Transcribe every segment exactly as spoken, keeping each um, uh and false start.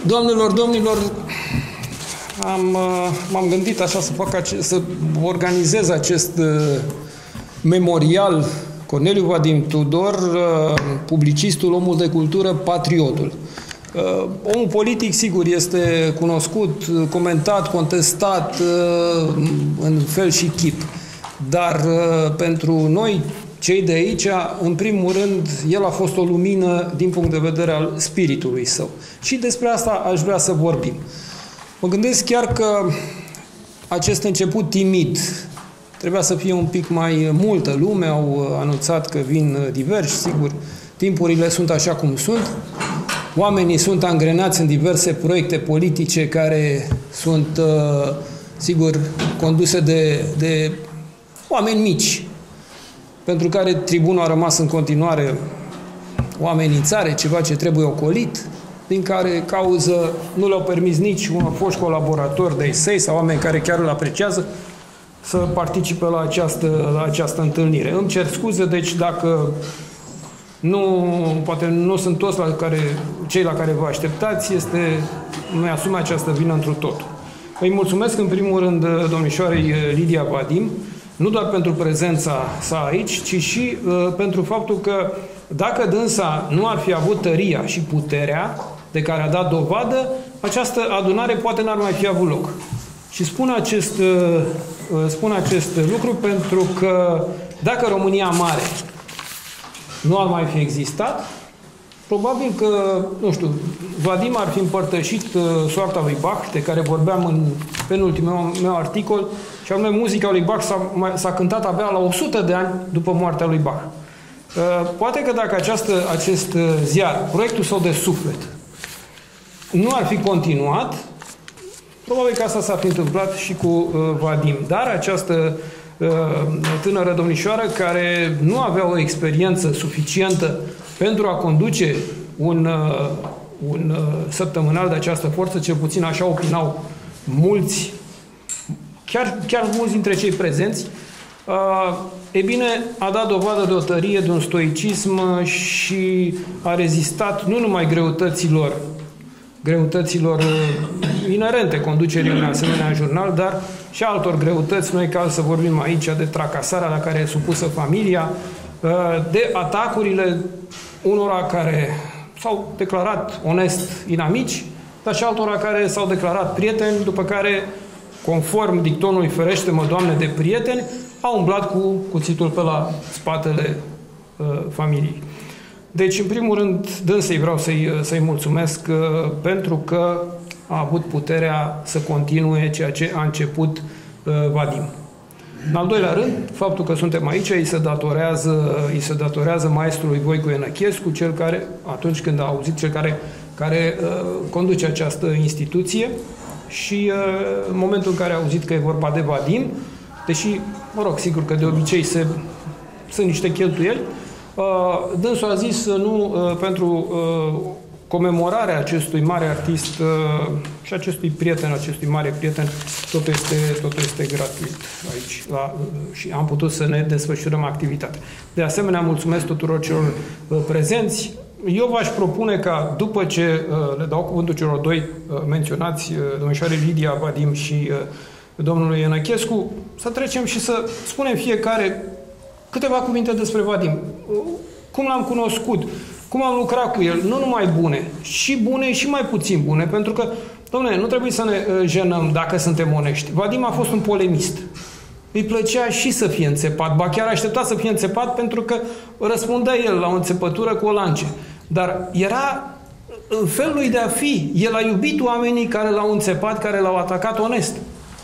Doamnelor, domnilor, am, m-am gândit așa să fac ace- să organizez acest uh, memorial Corneliu Vadim Tudor, uh, publicistul, omul de cultură, patriotul. Uh, omul politic, sigur, este cunoscut, comentat, contestat uh, în fel și chip. Dar uh, pentru noi, cei de aici, în primul rând, el a fost o lumină din punct de vedere al spiritului său. Și despre asta aș vrea să vorbim. Mă gândesc chiar că acest început timid trebuia să fie un pic mai multă lume, au anunțat că vin diversi, sigur, timpurile sunt așa cum sunt, oamenii sunt angrenați în diverse proiecte politice care sunt, sigur, conduse de, de oameni mici, pentru care tribunul a rămas în continuare o amenințare, ceva ce trebuie ocolit, din care cauză nu le-au permis nici un foști colaboratori de săi sau oameni care chiar îl apreciază să participe la această, la această întâlnire. Îmi cer scuze, deci dacă nu, poate nu sunt toți la care, cei la care vă așteptați, este, îmi asum această vină întru totul. Îi mulțumesc în primul rând domnișoarei Lidia Vadim, nu doar pentru prezența sa aici, ci și uh, pentru faptul că dacă dânsa nu ar fi avut tăria și puterea de care a dat dovadă, această adunare poate n-ar mai fi avut loc. Și spun acest, uh, spun acest lucru pentru că dacă România mare nu ar mai fi existat, probabil că, nu știu, Vadim ar fi împărtășit uh, soarta lui Bach, de care vorbeam în penultimul meu articol, și anume muzica lui Bach s-a cântat abia la o sută de ani după moartea lui Bach. Uh, poate că dacă această, acest ziar, proiectul său de suflet, nu ar fi continuat, probabil că asta s-ar fi întâmplat și cu uh, Vadim. Dar această uh, tânără domnișoară, care nu avea o experiență suficientă pentru a conduce un, uh, un uh, săptămânal de această forță, cel puțin așa opinau mulți, chiar, chiar mulți dintre cei prezenți, uh, e bine, a dat dovadă de o tărie, de un stoicism și a rezistat nu numai greutăților greutăților inerente conducerii unui asemenea jurnal, dar și altor greutăți, noi ca să vorbim aici de tracasarea la care e supusă familia, de atacurile unora care s-au declarat onest inamici, dar și altora care s-au declarat prieteni, după care, conform dictonului ferește-mă, Doamne, de prieteni, au umblat cu cuțitul pe la spatele uh, familiei. Deci, în primul rând, dânsei vreau să-i, să-i mulțumesc uh, pentru că a avut puterea să continue ceea ce a început uh, Vadim. În al doilea rând, faptul că suntem aici îi se datorează, îi se datorează maestrului Voicu Enăchescu, cel care, atunci când a auzit, cel care, care uh, conduce această instituție și uh, în momentul în care a auzit că e vorba de Vadim, deși, mă rog, sigur că de obicei se, sunt niște cheltuieli, uh, dânsul a zis nu uh, pentru uh, comemorarea acestui mare artist uh, și acestui prieten, acestui mare prieten, totul este, totul este gratuit aici la, uh, și am putut să ne desfășurăm activitatea. De asemenea, mulțumesc tuturor celor uh, prezenți. Eu v-aș propune ca, după ce uh, le dau cuvântul celor doi uh, menționați, uh, domnișoare Lidia Vadim și uh, domnului Enăchescu, să trecem și să spunem fiecare câteva cuvinte despre Vadim. Uh, cum l-am cunoscut, cum am lucrat cu el, nu numai bune, și bune și mai puțin bune, pentru că, dom'le, nu trebuie să ne jenăm dacă suntem onești. Vadim a fost un polemist. Îi plăcea și să fie înțepat, ba chiar aștepta să fie înțepat pentru că răspundea el la o înțepătură cu o lance. Dar era în felul lui de a fi. El a iubit oamenii care l-au înțepat, care l-au atacat onest.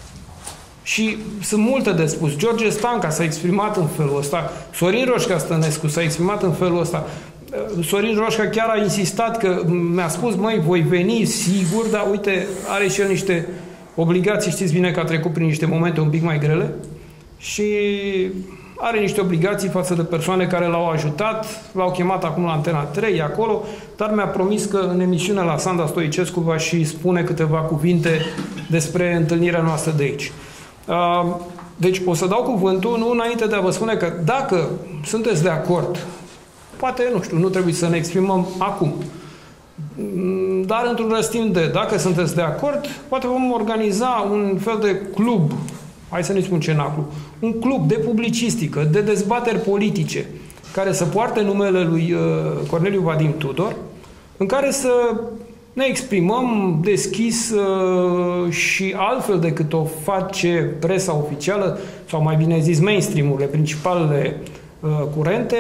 Și sunt multe de spus. George Stanca s-a exprimat în felul ăsta, Sorin Roșca Stănescu s-a exprimat în felul ăsta. Sorin Roșca chiar a insistat că mi-a spus, măi, voi veni sigur, dar uite, are și el niște obligații, știți bine că a trecut prin niște momente un pic mai grele și are niște obligații față de persoane care l-au ajutat, l-au chemat acum la Antena trei acolo, dar mi-a promis că în emisiunea la Sanda Stoicescu va și spune câteva cuvinte despre întâlnirea noastră de aici. Deci o să dau cuvântul, nu înainte de a vă spune că dacă sunteți de acord, poate, nu știu, nu trebuie să ne exprimăm acum. dar într-un răstim de, dacă sunteți de acord, poate vom organiza un fel de club, hai să nu spun cenaclu, un club de publicistică, de dezbateri politice, care să poarte numele lui Corneliu Vadim Tudor, în care să ne exprimăm deschis și altfel decât o face presa oficială, sau mai bine zis mainstream-urile, principalele curente,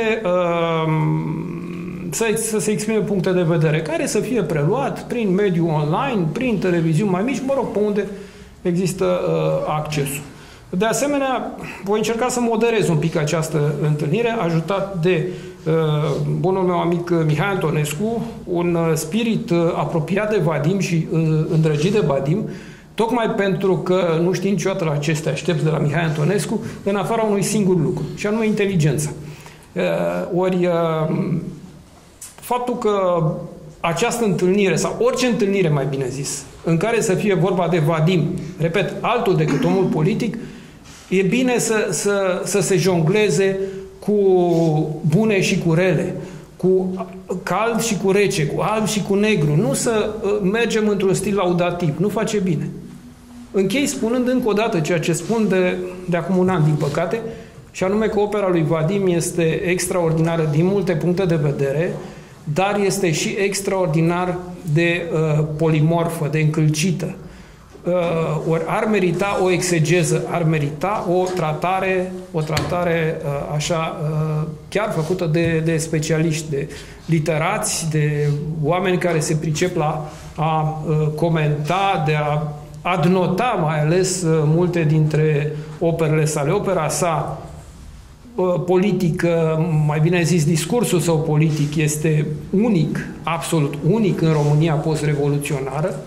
să, să se exprime puncte de vedere, care să fie preluat prin mediul online, prin televiziuni mai mici, mă rog, pe unde există uh, accesul. De asemenea, voi încerca să moderez un pic această întâlnire, ajutat de uh, bunul meu amic Mihai Antonescu, un uh, spirit uh, apropiat de Vadim și uh, îndrăgit de Vadim, tocmai pentru că nu știi niciodată la ce te aștepți de la Mihai Antonescu, în afara unui singur lucru, și anume inteligența. Uh, ori uh, faptul că această întâlnire, sau orice întâlnire, mai bine zis, în care să fie vorba de Vadim, repet, altul decât omul politic, e bine să, să, să se jongleze cu bune și cu rele, cu cald și cu rece, cu alb și cu negru, nu să mergem într-un stil laudativ, nu face bine. Închei spunând încă o dată ceea ce spun de, de acum un an, din păcate, și anume că opera lui Vadim este extraordinară din multe puncte de vedere, dar este și extraordinar de uh, polimorfă, de încălcită. Uh, ori ar merita o exegeză, ar merita o tratare, o tratare uh, așa, uh, chiar făcută de, de specialiști, de literați, de oameni care se pricep la a uh, comenta, de a adnota mai ales uh, multe dintre operele sale. Opera sa politică, mai bine zis, discursul său politic este unic, absolut unic în România post-revoluționară.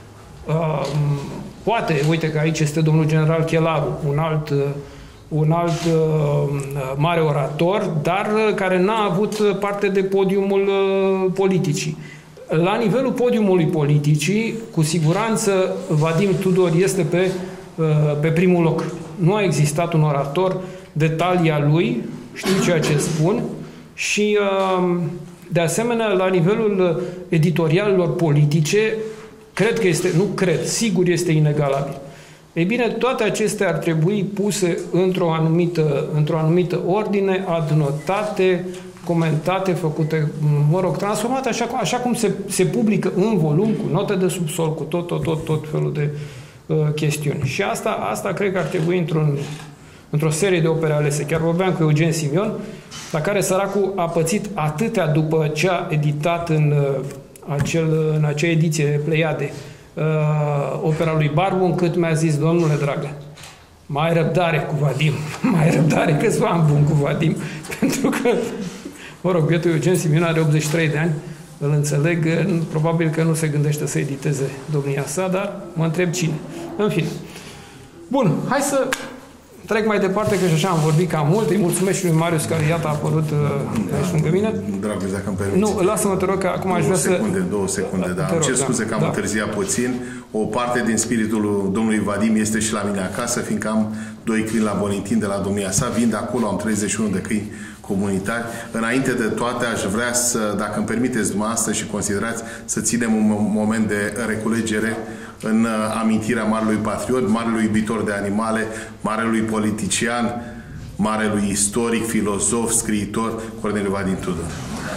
Poate, uite că aici este domnul general Chelaru, un alt, un alt mare orator, dar care n-a avut parte de podiumul politicii. La nivelul podiumului politicii, cu siguranță, Vadim Tudor este pe, pe primul loc. Nu a existat un orator de talia lui, știu ceea ce spun, și de asemenea la nivelul editorialelor politice, cred că este, nu cred, sigur este inegalabil. Ei bine, toate acestea ar trebui puse într-o anumită, într-o anumită ordine, adnotate, comentate, făcute, mă rog, transformate așa, așa cum se, se publică în volum, cu note de subsol, cu tot, tot, tot, tot felul de uh, chestiuni. Și asta, asta cred că ar trebui într-un într-o serie de opere alese. Chiar vorbeam cu Eugen Simion, la care săracul a pățit atâtea după ce a editat în, acel, în acea ediție Pleiade uh, opera lui Barbu, încât mi-a zis: domnule dragă, mai răbdare cu Vadim, mai răbdare, că-ți am bun cu Vadim, pentru că, mă rog, bietul Eugen Simion are optzeci și trei de ani, îl înțeleg, probabil că nu se gândește să editeze domnia sa, dar mă întreb cine. În fine. Bun, hai să trec mai departe, că și așa am vorbit cam mult. Îi mulțumesc și lui Marius, care iată a apărut uh, aici lângă mine. Dragul, dacă îmi permiți. Nu, lasă-mă, te rog, că acum aș vrea să... Secunde, două secunde, da. Îmi cer scuze că am da. întârziat puțin. O parte din spiritul domnului Vadim este și la mine acasă, fiindcă am doi câini la Bonintin de la domnia sa. Vin de acolo, am treizeci și unu de câini comunitari. Înainte de toate, aș vrea să, dacă îmi permiteți dumneavoastră și considerați, să ținem un moment de reculegere în amintirea marelui patriot, marelui iubitor de animale, marelui politician, marelui istoric, filozof, scriitor, Corneliu Vadim Tudor.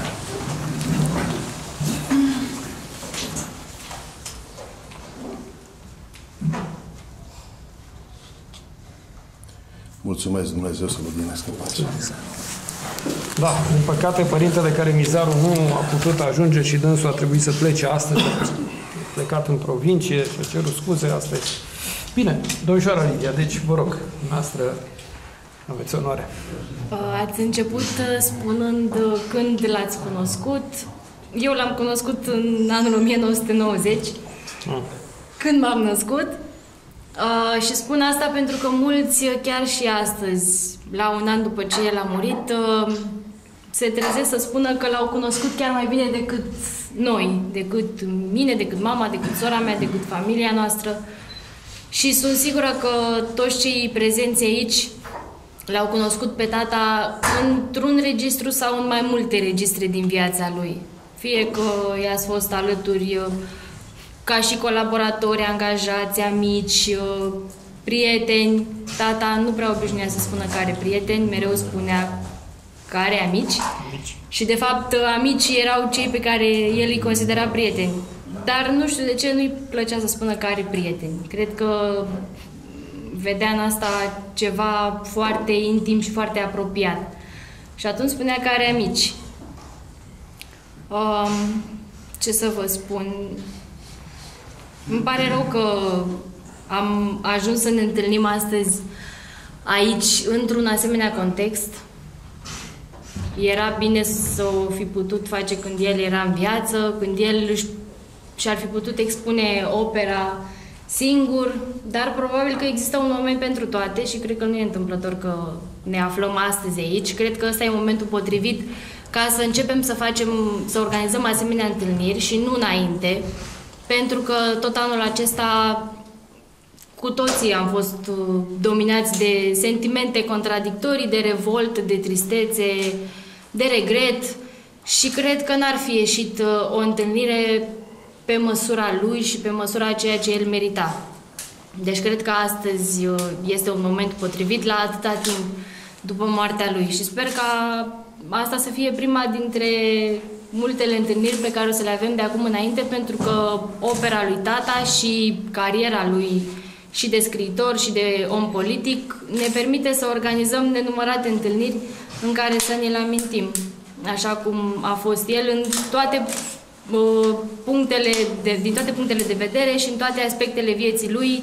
Mulțumesc, Dumnezeu să vă dinească pace. Da, din păcate, părintele care Mizaru nu a putut ajunge și dânsul a trebuit să plece astăzi, plecat în provincie și a cerut scuze, asta este. Bine, domnișoara Lidia, deci vă rog, noastră aveți onoare. Ați început spunând când l-ați cunoscut. Eu l-am cunoscut în anul o mie nouă sute nouăzeci, ah. când m-am născut. Uh, și spun asta pentru că mulți, chiar și astăzi, la un an după ce el a murit, uh, se trezesc să spună că l-au cunoscut chiar mai bine decât noi, decât mine, decât mama, decât sora mea, decât familia noastră. Și sunt sigură că toți cei prezenți aici l-au cunoscut pe tata într-un registru sau în mai multe registre din viața lui. Fie că i-ați fost alături ca și colaboratori, angajați, amici, prieteni. Tata nu prea obișnuia să spună că are prieteni, mereu spunea că are amici. Amici. Și de fapt amicii erau cei pe care el îi considera prieteni. Dar nu știu de ce nu-i plăcea să spună că are prieteni. Cred că vedea în asta ceva foarte intim și foarte apropiat. Și atunci spunea că are amici. Um, ce să vă spun? Îmi pare rău că am ajuns să ne întâlnim astăzi aici, într-un asemenea context. Era bine să o fi putut face când el era în viață, când el și-ar fi putut expune opera singur, dar probabil că există un moment pentru toate și cred că nu e întâmplător că ne aflăm astăzi aici. Cred că ăsta e momentul potrivit ca să începem să facem, să organizăm asemenea întâlniri și nu înainte, pentru că tot anul acesta cu toții am fost dominați de sentimente contradictorii, de revolt, de tristețe, de regret și cred că n-ar fi ieșit o întâlnire pe măsura lui și pe măsura ceea ce el merita. Deci cred că astăzi este un moment potrivit la atâta timp după moartea lui și sper ca asta să fie prima dintre multele întâlniri pe care o să le avem de acum înainte, pentru că opera lui tata și cariera lui și de scriitor și de om politic ne permite să organizăm nenumărate întâlniri în care să ne-l amintim, așa cum a fost el în toate uh, punctele de, din toate punctele de vedere și în toate aspectele vieții lui,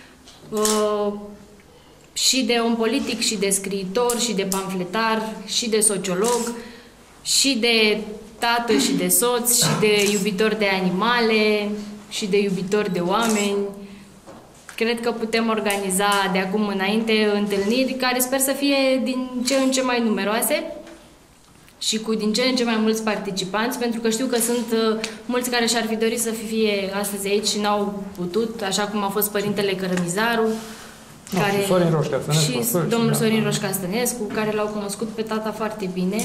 uh, și de om politic, și de scriitor, și de pamfletar, și de sociolog, și de tată, și de soț, și de iubitor de animale, și de iubitor de oameni. Cred că putem organiza de acum înainte întâlniri care sper să fie din ce în ce mai numeroase și cu din ce în ce mai mulți participanți, pentru că știu că sunt mulți care și-ar fi dorit să fie astăzi aici și n-au putut, așa cum a fost părintele Cărămizaru, no, care, și Sorin Roșca Stănescu, și domnul Sorin Roșca Stănescu, care l-au cunoscut pe tata foarte bine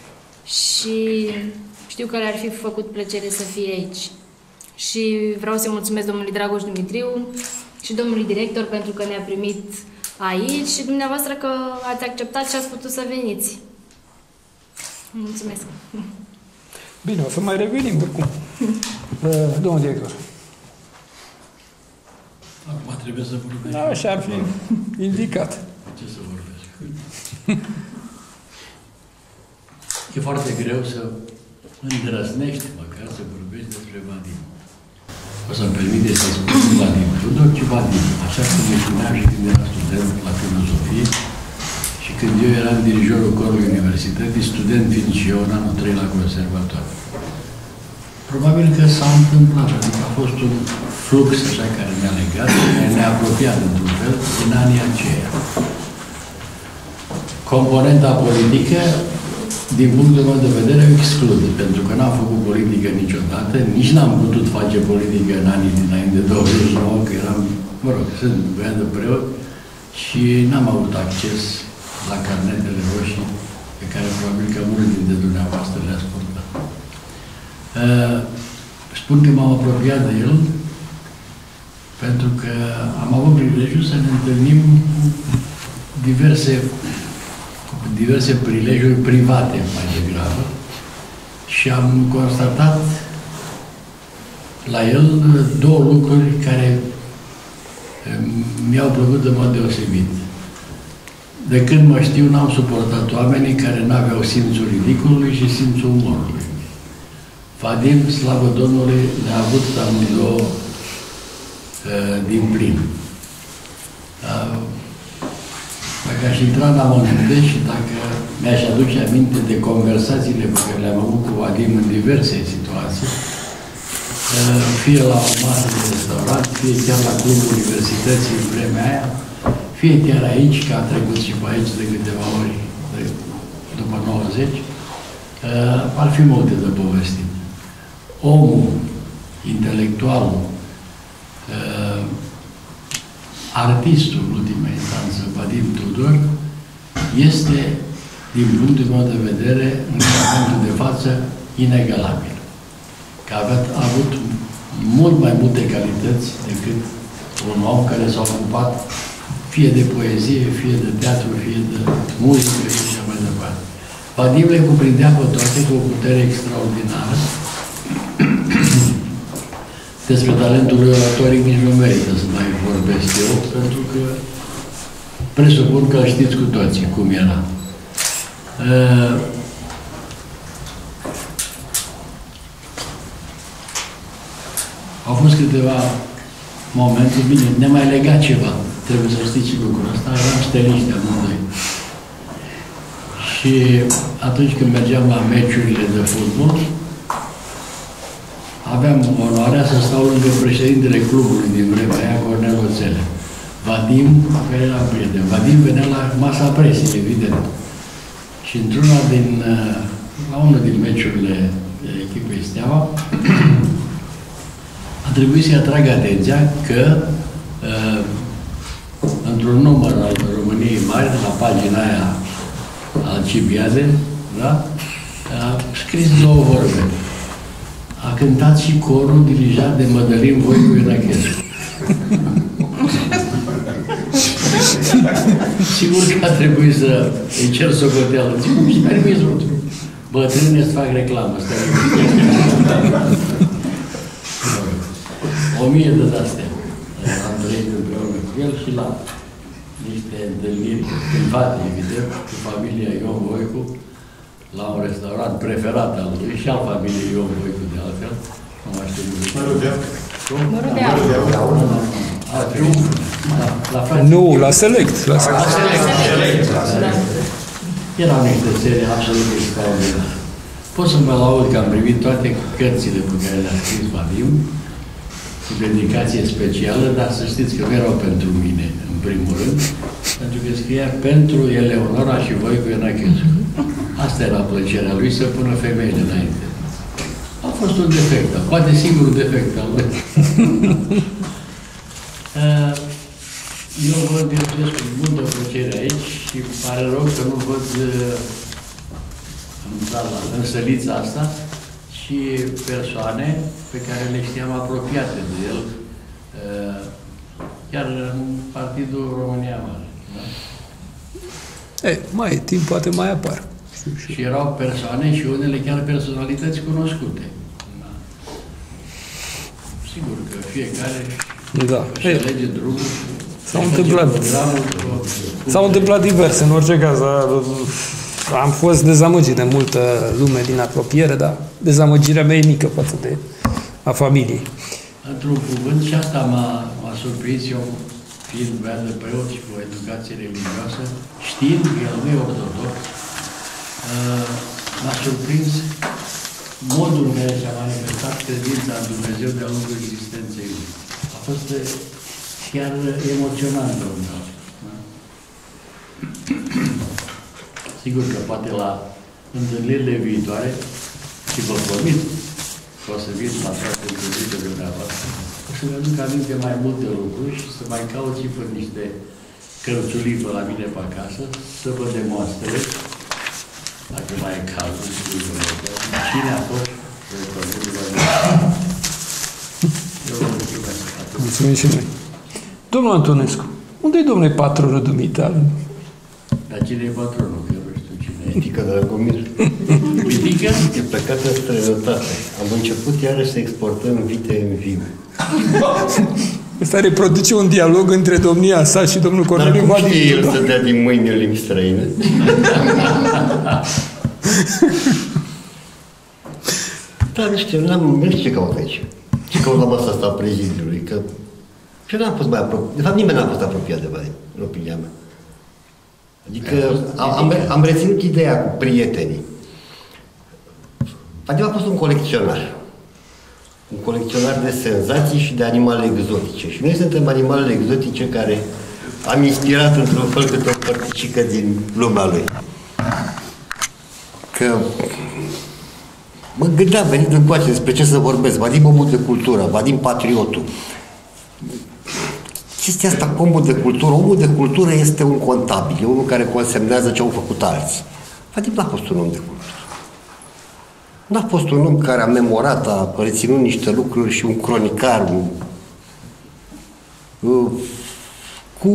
și știu că le-ar fi făcut plăcere să fie aici. Și vreau să mulțumesc domnului Dragoș Dumitriu și domnului director pentru că ne-a primit aici și dumneavoastră că ați acceptat și ați putut să veniți. Mulțumesc! Bine, o să mai revenim oricum. Domnul director. Acum trebuie să vorbesc. Da, așa ar fi indicat. Ce să vorbesc? E foarte greu să îndrăznești măcar să vorbești despre Vadim. O să-mi permite să spun Vadim Tudor, ci Vadim. Așa cum îi spuneam și când era student la filozofie și când eu eram dirijorul corului universității, student fiind și eu în anul trei la conservator. Probabil că s-a întâmplat, adică a fost un flux așa care ne-a legat, ne-a apropiat într-un fel în anii aceia. Componenta politică, din punctul meu de vedere, exclud, pentru că n-am făcut politică niciodată, nici n-am putut face politică în anii dinainte de douăzeci și nouă, că eram, mă rog, sunt băiat de preot și n-am avut acces la carnetele roșii pe care probabil că mulți dintre dumneavoastră le-ați purtat. Uh, spun că m-am apropiat de el pentru că am avut privilegiul să ne întâlnim diverse diverse prilejuri private mai degrabă și am constatat la el două lucruri care mi-au plăcut în mod deosebit. De când mă știu, n-am suportat oamenii care n-aveau simțul ridicolului și simțul umorului. Vadim, slavă Domnului, le-a avut amândouă uh, din plin. Uh, Dacă aș intra în amănunte și dacă mi-aș aduce aminte de conversațiile pe care le-am avut cu Vadim în diverse situații, fie la o masă de restaurant, fie chiar la clubul universității în vremea aia, fie chiar aici, că a trecut și pe aici de câteva ori după nouăzeci, ar fi multe de povestit. Omul intelectual, artistul, în ultima instanță, Vadim Tudor, este, din punctul meu de vedere, în momentul de față, inegalabil. că avea, a avut mult mai multe calități decât un om care s-a ocupat fie de poezie, fie de teatru, fie de muzică și așa mai departe. Vadim le cuprindea pe toate cu o putere extraordinară. Despre talentul lui oratoric nici nu merită să mai vorbesc eu, pentru că presupun că știți cu toții cum era. Uh, au fost câteva momente, bine, ne mai legat ceva, trebuie să știți și lucrul ăsta, eram steliști amândoi. Și atunci când mergeam la meciurile de fotbal, aveam onoarea să stau lângă președintele clubului din vremea aia, Cornel Oțele. Vadim, care era prieten, Vadim venea la masa presei, evident. Și într-una din, la unul din meciurile echipei Steaua, a trebuit să-i atrag atenția că uh, într-un număr al României Mari, la pagina aia Alcibiade, da? A scris două vorbe. A cântat și corul dirijat de Mădălin Voicu Ionachescu. Sigur că a trebuit să îi cer socoteală. Zic, și permis, bătrâne să fac reclamă. O mie de astea. Am trăit împreună cu el și la niște întâlniri private, evident, cu familia Ion Voicu, la un restaurant preferat al lui și al familiei Ion Voicu, de altfel. Nu mai știu cum. Mărudeau. Nu, la Select. La Select. Erau niște serii absolut extraordinare. Pot să mă laud că am primit toate cărțile pe care le-a scris Vadim, cu dedicație specială, dar să știți că nu erau pentru mine, în primul rând, pentru că scria pentru Eleonora și Voicu Ionachescu. Asta era plăcerea lui, să pună femeile înainte. A fost un defect, poate singurul defect al lui. Eu vă întâlnesc cu multă plăcere aici și îmi pare rău că nu văd în sala, în sălița asta, și persoane pe care le știam apropiate de el, chiar în Partidul România Mare. Da? E, mai e timp, poate mai apar. Și erau persoane și unele chiar personalități cunoscute. Da. Sigur că fiecare da. își alege drumul. S-au întâmplat, s-au întâmplat diverse, în orice caz. Am fost dezamăgit de multă lume din apropiere, dar dezamăgirea mea e mică față de a familiei. Într-un cuvânt, și asta m-a surprins eu, fiind băiat de preot și cu o educație religioasă, știind că el nu e ortodox, m-a surprins modul în care și-a manifestat credința în Dumnezeu de-a lungul existenței lui. A fost chiar emoționant, domnule. Sigur că poate la întâlnirile viitoare, și vă promit că o să vin la toate întâlnirile dumneavoastră, o să vă aduc aminte mai multe lucruri și să mai caut și pe niște cărțulii pe la mine pe acasă, să vă demonstrez, dacă mai e cazul, cine a fost recordurile mele. Eu vă mulțumesc. Mulțumim și noi. Domnul Antonescu, unde-i domnule patronul dumitale? Dar cine e patronul? Că eu nu știu cine e. Mitică Dragomir. Mitică? E plecat în străinătate. Am început iarăși să exportăm vite în viu. Ăsta reproduce un dialog între domnia sa și domnul Corneliu Vadim. Dar cum știe el să dea din mâini în limbi străine? Da, nu știu, nu știu ce caut aici. Ce caut la masa asta a prezidiului, că și eu n-am fost mai apropiat. De fapt, nimeni n-a fost apropiat de Vadim, în opinia mea. Adică am, am reținut ideea cu prietenii. Vadim a fost un colecționar. Un colecționar de senzații și de animale exotice. Și noi suntem animalele exotice care am inspirat într-un fel câte o părticică din lumea lui. Că mă gândeam, venit încoace, despre ce să vorbesc. Vadim omul de cultură, Vadim patriotul. Chestia asta, omul de cultură, omul de cultură este un contabil, e unul care consemnează ce au făcut alții. Vadim n-a fost un om de cultură. n-a fost un om care a memorat, a reținut niște lucruri și un cronicar, un, uh, cu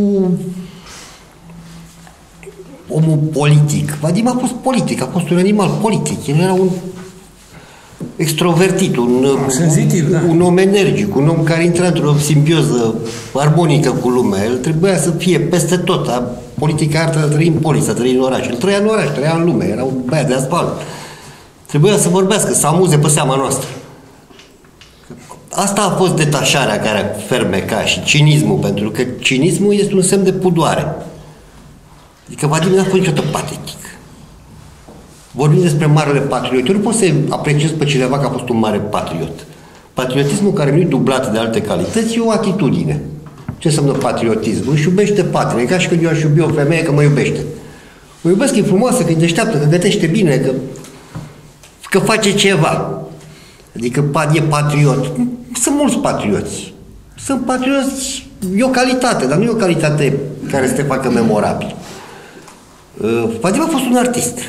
omul politic. Vadim a fost politic, a fost un animal politic. El era un extrovertit, un, sensitiv, da. un om energic, un om care intra într-o simbioză armonică cu lumea. El trebuia să fie peste tot. A, politica artă să trăi în polis, să trăi în oraș. El trăia în oraș, trăia în lume, era un băiat de asfalt. Trebuia să vorbească, să amuze pe seama noastră. Asta a fost detașarea care a fermecat și cinismul, pentru că cinismul este un semn de pudoare. Adică Vadim n-a fost niciodată patetic. Vorbim despre marele patriot. Eu nu pot să apreciez pe cineva că a fost un mare patriot. Patriotismul care nu-i dublat de alte calități e o atitudine. Ce înseamnă patriotism? Își iubește patria. E ca și când eu aș iubi o femeie că mă iubește. Mă iubesc, e frumoasă, că e deșteaptă, că gătește bine, că, că face ceva. Adică e patriot. Sunt mulți patrioți. Sunt patrioți, e o calitate, dar nu e o calitate care să te facă memorabil. Vadim a fost un artist.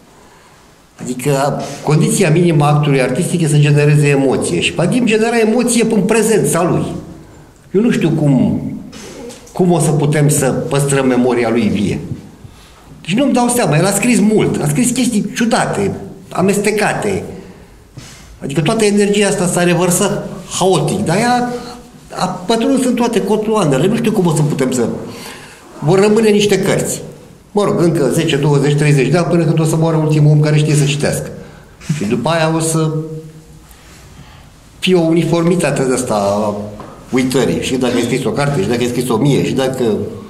Adică condiția minimă a actului artistic e să genereze emoție. Și Vadim genera emoție în prezența lui. Eu nu știu cum, cum o să putem să păstrăm memoria lui vie. Deci nu-mi dau seama. El a scris mult. A scris chestii ciudate, amestecate. Adică toată energia asta s-a revărsat haotic. Dar ea a pătruns în toate cotloanele. Nu știu cum o să putem să... Vor rămâne niște cărți. Mă rog, încă zece, douăzeci, treizeci de ani până când o să moară ultimul om care știe să citească. Și după aia o să fie o uniformitate de asta a uitării. Și dacă ai scris o carte, și dacă ai scris o mie, și dacă...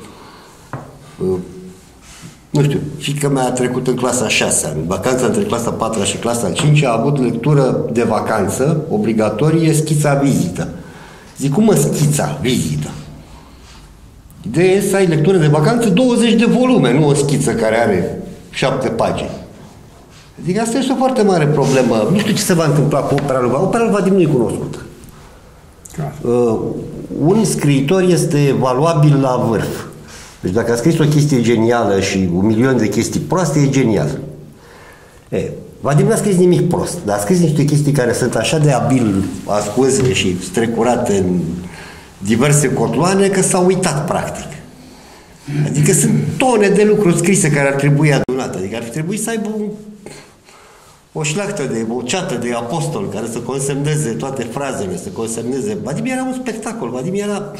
Nu știu, fiica mea a trecut în clasa a șasea, în vacanța între clasa a patra și clasa a cincea, a avut lectură de vacanță, obligatorie, schița vizită. Zic, cum mă schița vizită? Ideea e să ai lectură de vacanță douăzeci de volume, nu o schiță care are șapte pagini. Adică asta este o foarte mare problemă. Nu știu ce se va întâmpla cu opera lui Vadim. Opera lui Vadim nu e cunoscută. Uh, un scriitor este valabil la vârf. Deci dacă a scris o chestie genială și un milion de chestii proaste, e genial. E, Vadim n-a scris nimic prost, dar a scris niște chestii care sunt așa de abil ascunse și strecurate în diverse cotloane că s-au uitat practic. Adică sunt tone de lucruri scrise care ar trebui adunate. Adică ar trebui să aibă un, o șlachtă de, o ceată de apostol care să consemneze toate frazele, să consemneze. Vadim era un spectacol, Vadim era...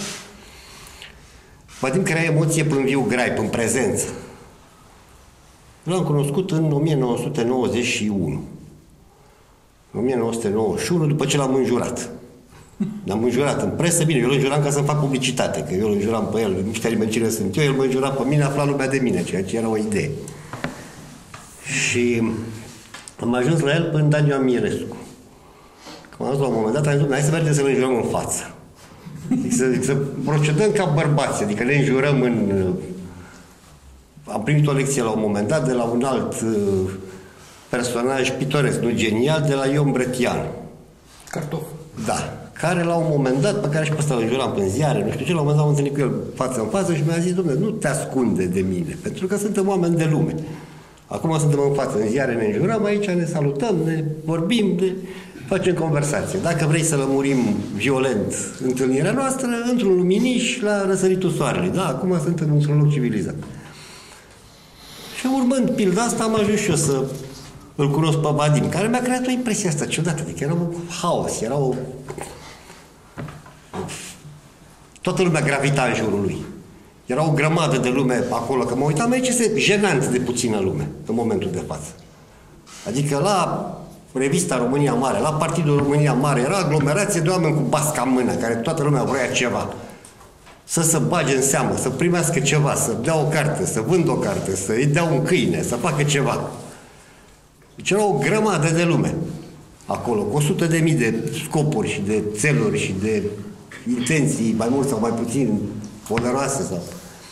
Vadim crea emoție până viu grai, până prezență. L-am cunoscut în o mie nouă sute nouăzeci și unu. În o mie nouă sute nouăzeci și unu, după ce l-am înjurat. L-am înjurat în presă, bine, eu îl înjuram ca să-mi fac publicitate, că eu îl înjuram pe el, nu știa nimeni cine sunt eu, el mă înjura pe mine, afla lumea de mine, ceea ce era o idee. Și am ajuns la el până Dan Ioan Mirescu. Când am ajuns la un moment dat, am zis, hai să mergem să-l înjurăm în față. Adică să, să procedăm ca bărbați, adică ne înjurăm în... Am primit o lecție la un moment dat de la un alt personaj pitoresc, nu genial, de la Ion Bretian. Cartof. Da. Care la un moment dat, pe care și pe ăsta îl înjuram în ziare, nu știu ce, la un moment dat am întâlnit cu el față în față și mi-a zis, dom'le, nu te ascunde de mine, pentru că suntem oameni de lume. Acum suntem în față, în ziare ne înjurăm, aici ne salutăm, ne vorbim, ne facem conversație. Dacă vrei să lămurim violent întâlnirea noastră, într-un luminiș la răsăritul soarelui. Da, acum suntem într-un loc civilizat. Și urmând pilda asta, am ajuns și eu să îl cunosc pe Vadim, care mi-a creat o impresie asta ciudată, adică era un haos, era o... Toată lumea gravita în jurul lui. Era o grămadă de lume acolo, că mă uitam aici, este jenant de puțină lume în momentul de față. Adică la revista România Mare, la Partidul România Mare, era aglomerație de oameni cu basca în mână, care toată lumea vrea ceva. Să se bage în seamă, să primească ceva, să dea o carte, să vândă o carte, să îi dea un câine, să facă ceva. Deci era o grămadă de lume acolo, cu o sută de mii de scopuri și de țeluri și de intenții, mai mult sau mai puțin poderoase. Sau...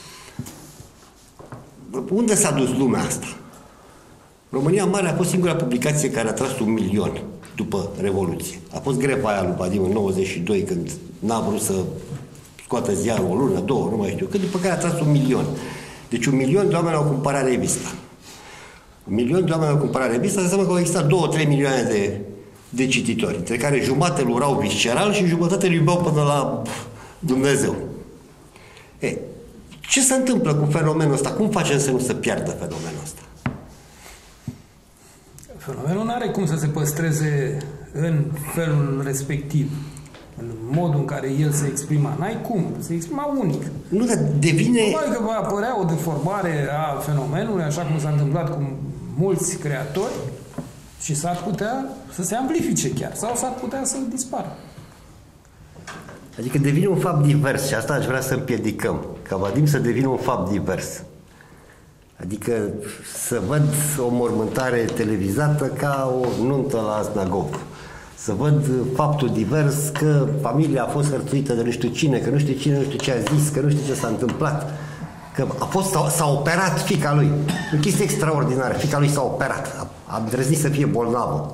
Unde s-a dus lumea asta? România Mare a fost singura publicație care a tras un milion după Revoluție. A fost greva aia lui Vadim în nouăzeci și doi, când n-a vrut să scoată ziarul o lună, două, nu mai știu cât, după care a tras un milion. Deci un milion de oameni au cumpărat revista. Milion de oameni au cumpărat revista, înseamnă că au existat două trei milioane de, de cititori, între care jumătate îl urau visceral și jumătate îl iubeau până la Dumnezeu. E, ce se întâmplă cu fenomenul ăsta? Cum facem să nu se piardă fenomenul ăsta? Fenomenul nu are cum să se păstreze în felul respectiv, în modul în care el se exprima. N-ai cum, se exprima unic. Nu, dar devine... Probabil că va apărea o deformare a fenomenului, așa cum s-a întâmplat cu mulți creatori, și s-ar putea să se amplifice chiar, sau s-ar putea să dispară. Adică devine un fapt divers și asta aș vrea să împiedicăm, ca Vadim să devină un fapt divers. Adică să văd o mormântare televizată ca o nuntă la snagog. Să văd faptul divers că familia a fost hărțuită de nu știu cine, că nu știu cine, nu știu ce a zis, că nu știu ce s-a întâmplat, că a fost, s-a operat fiica lui. O chestie extraordinară, fiica lui s-a operat, a, a îndrăznit să fie bolnavă.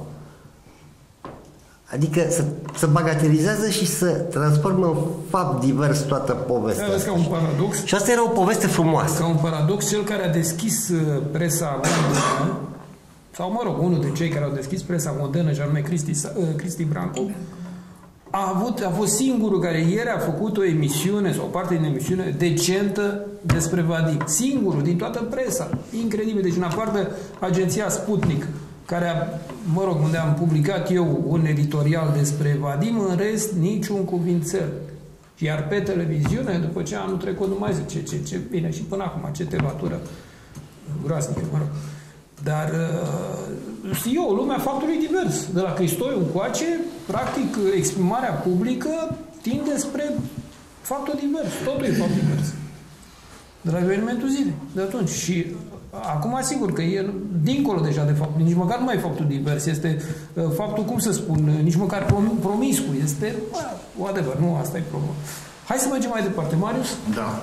Adică să, să bagatelizează și să transformă în fapt divers toată povestea. Ca un paradox. Și asta era o poveste frumoasă. Ca un paradox, cel care a deschis presa modernă, sau mă rog, unul dintre cei care au deschis presa modernă, și anume Cristi, Cristi Branco, a, avut, a fost singurul care ieri a făcut o emisiune, sau o parte din emisiune, decentă despre Vadim. Singurul din toată presa. Incredibil. Deci în afară de agenția Sputnik, care, a, mă rog, unde am publicat eu un editorial despre Vadim, în rest, niciun cuvințel. Iar pe televiziune, după ce anul trecut, nu mai zice ce, ce bine, și până acum, ce telatură groaznică, mă rog. Dar uh, eu, lumea faptului divers. De la Cristoiu încoace, practic, exprimarea publică tinde spre faptul divers. Totul e fapt divers. De la evenimentul zilei, de atunci. Și acum, asigur că e dincolo deja de fapt. Nici măcar nu mai e faptul divers. Este uh, faptul, cum să spun, nici măcar prom promiscu. Este, bă, adevăr, nu asta e problema. Hai să mergem mai departe, Marius. Da.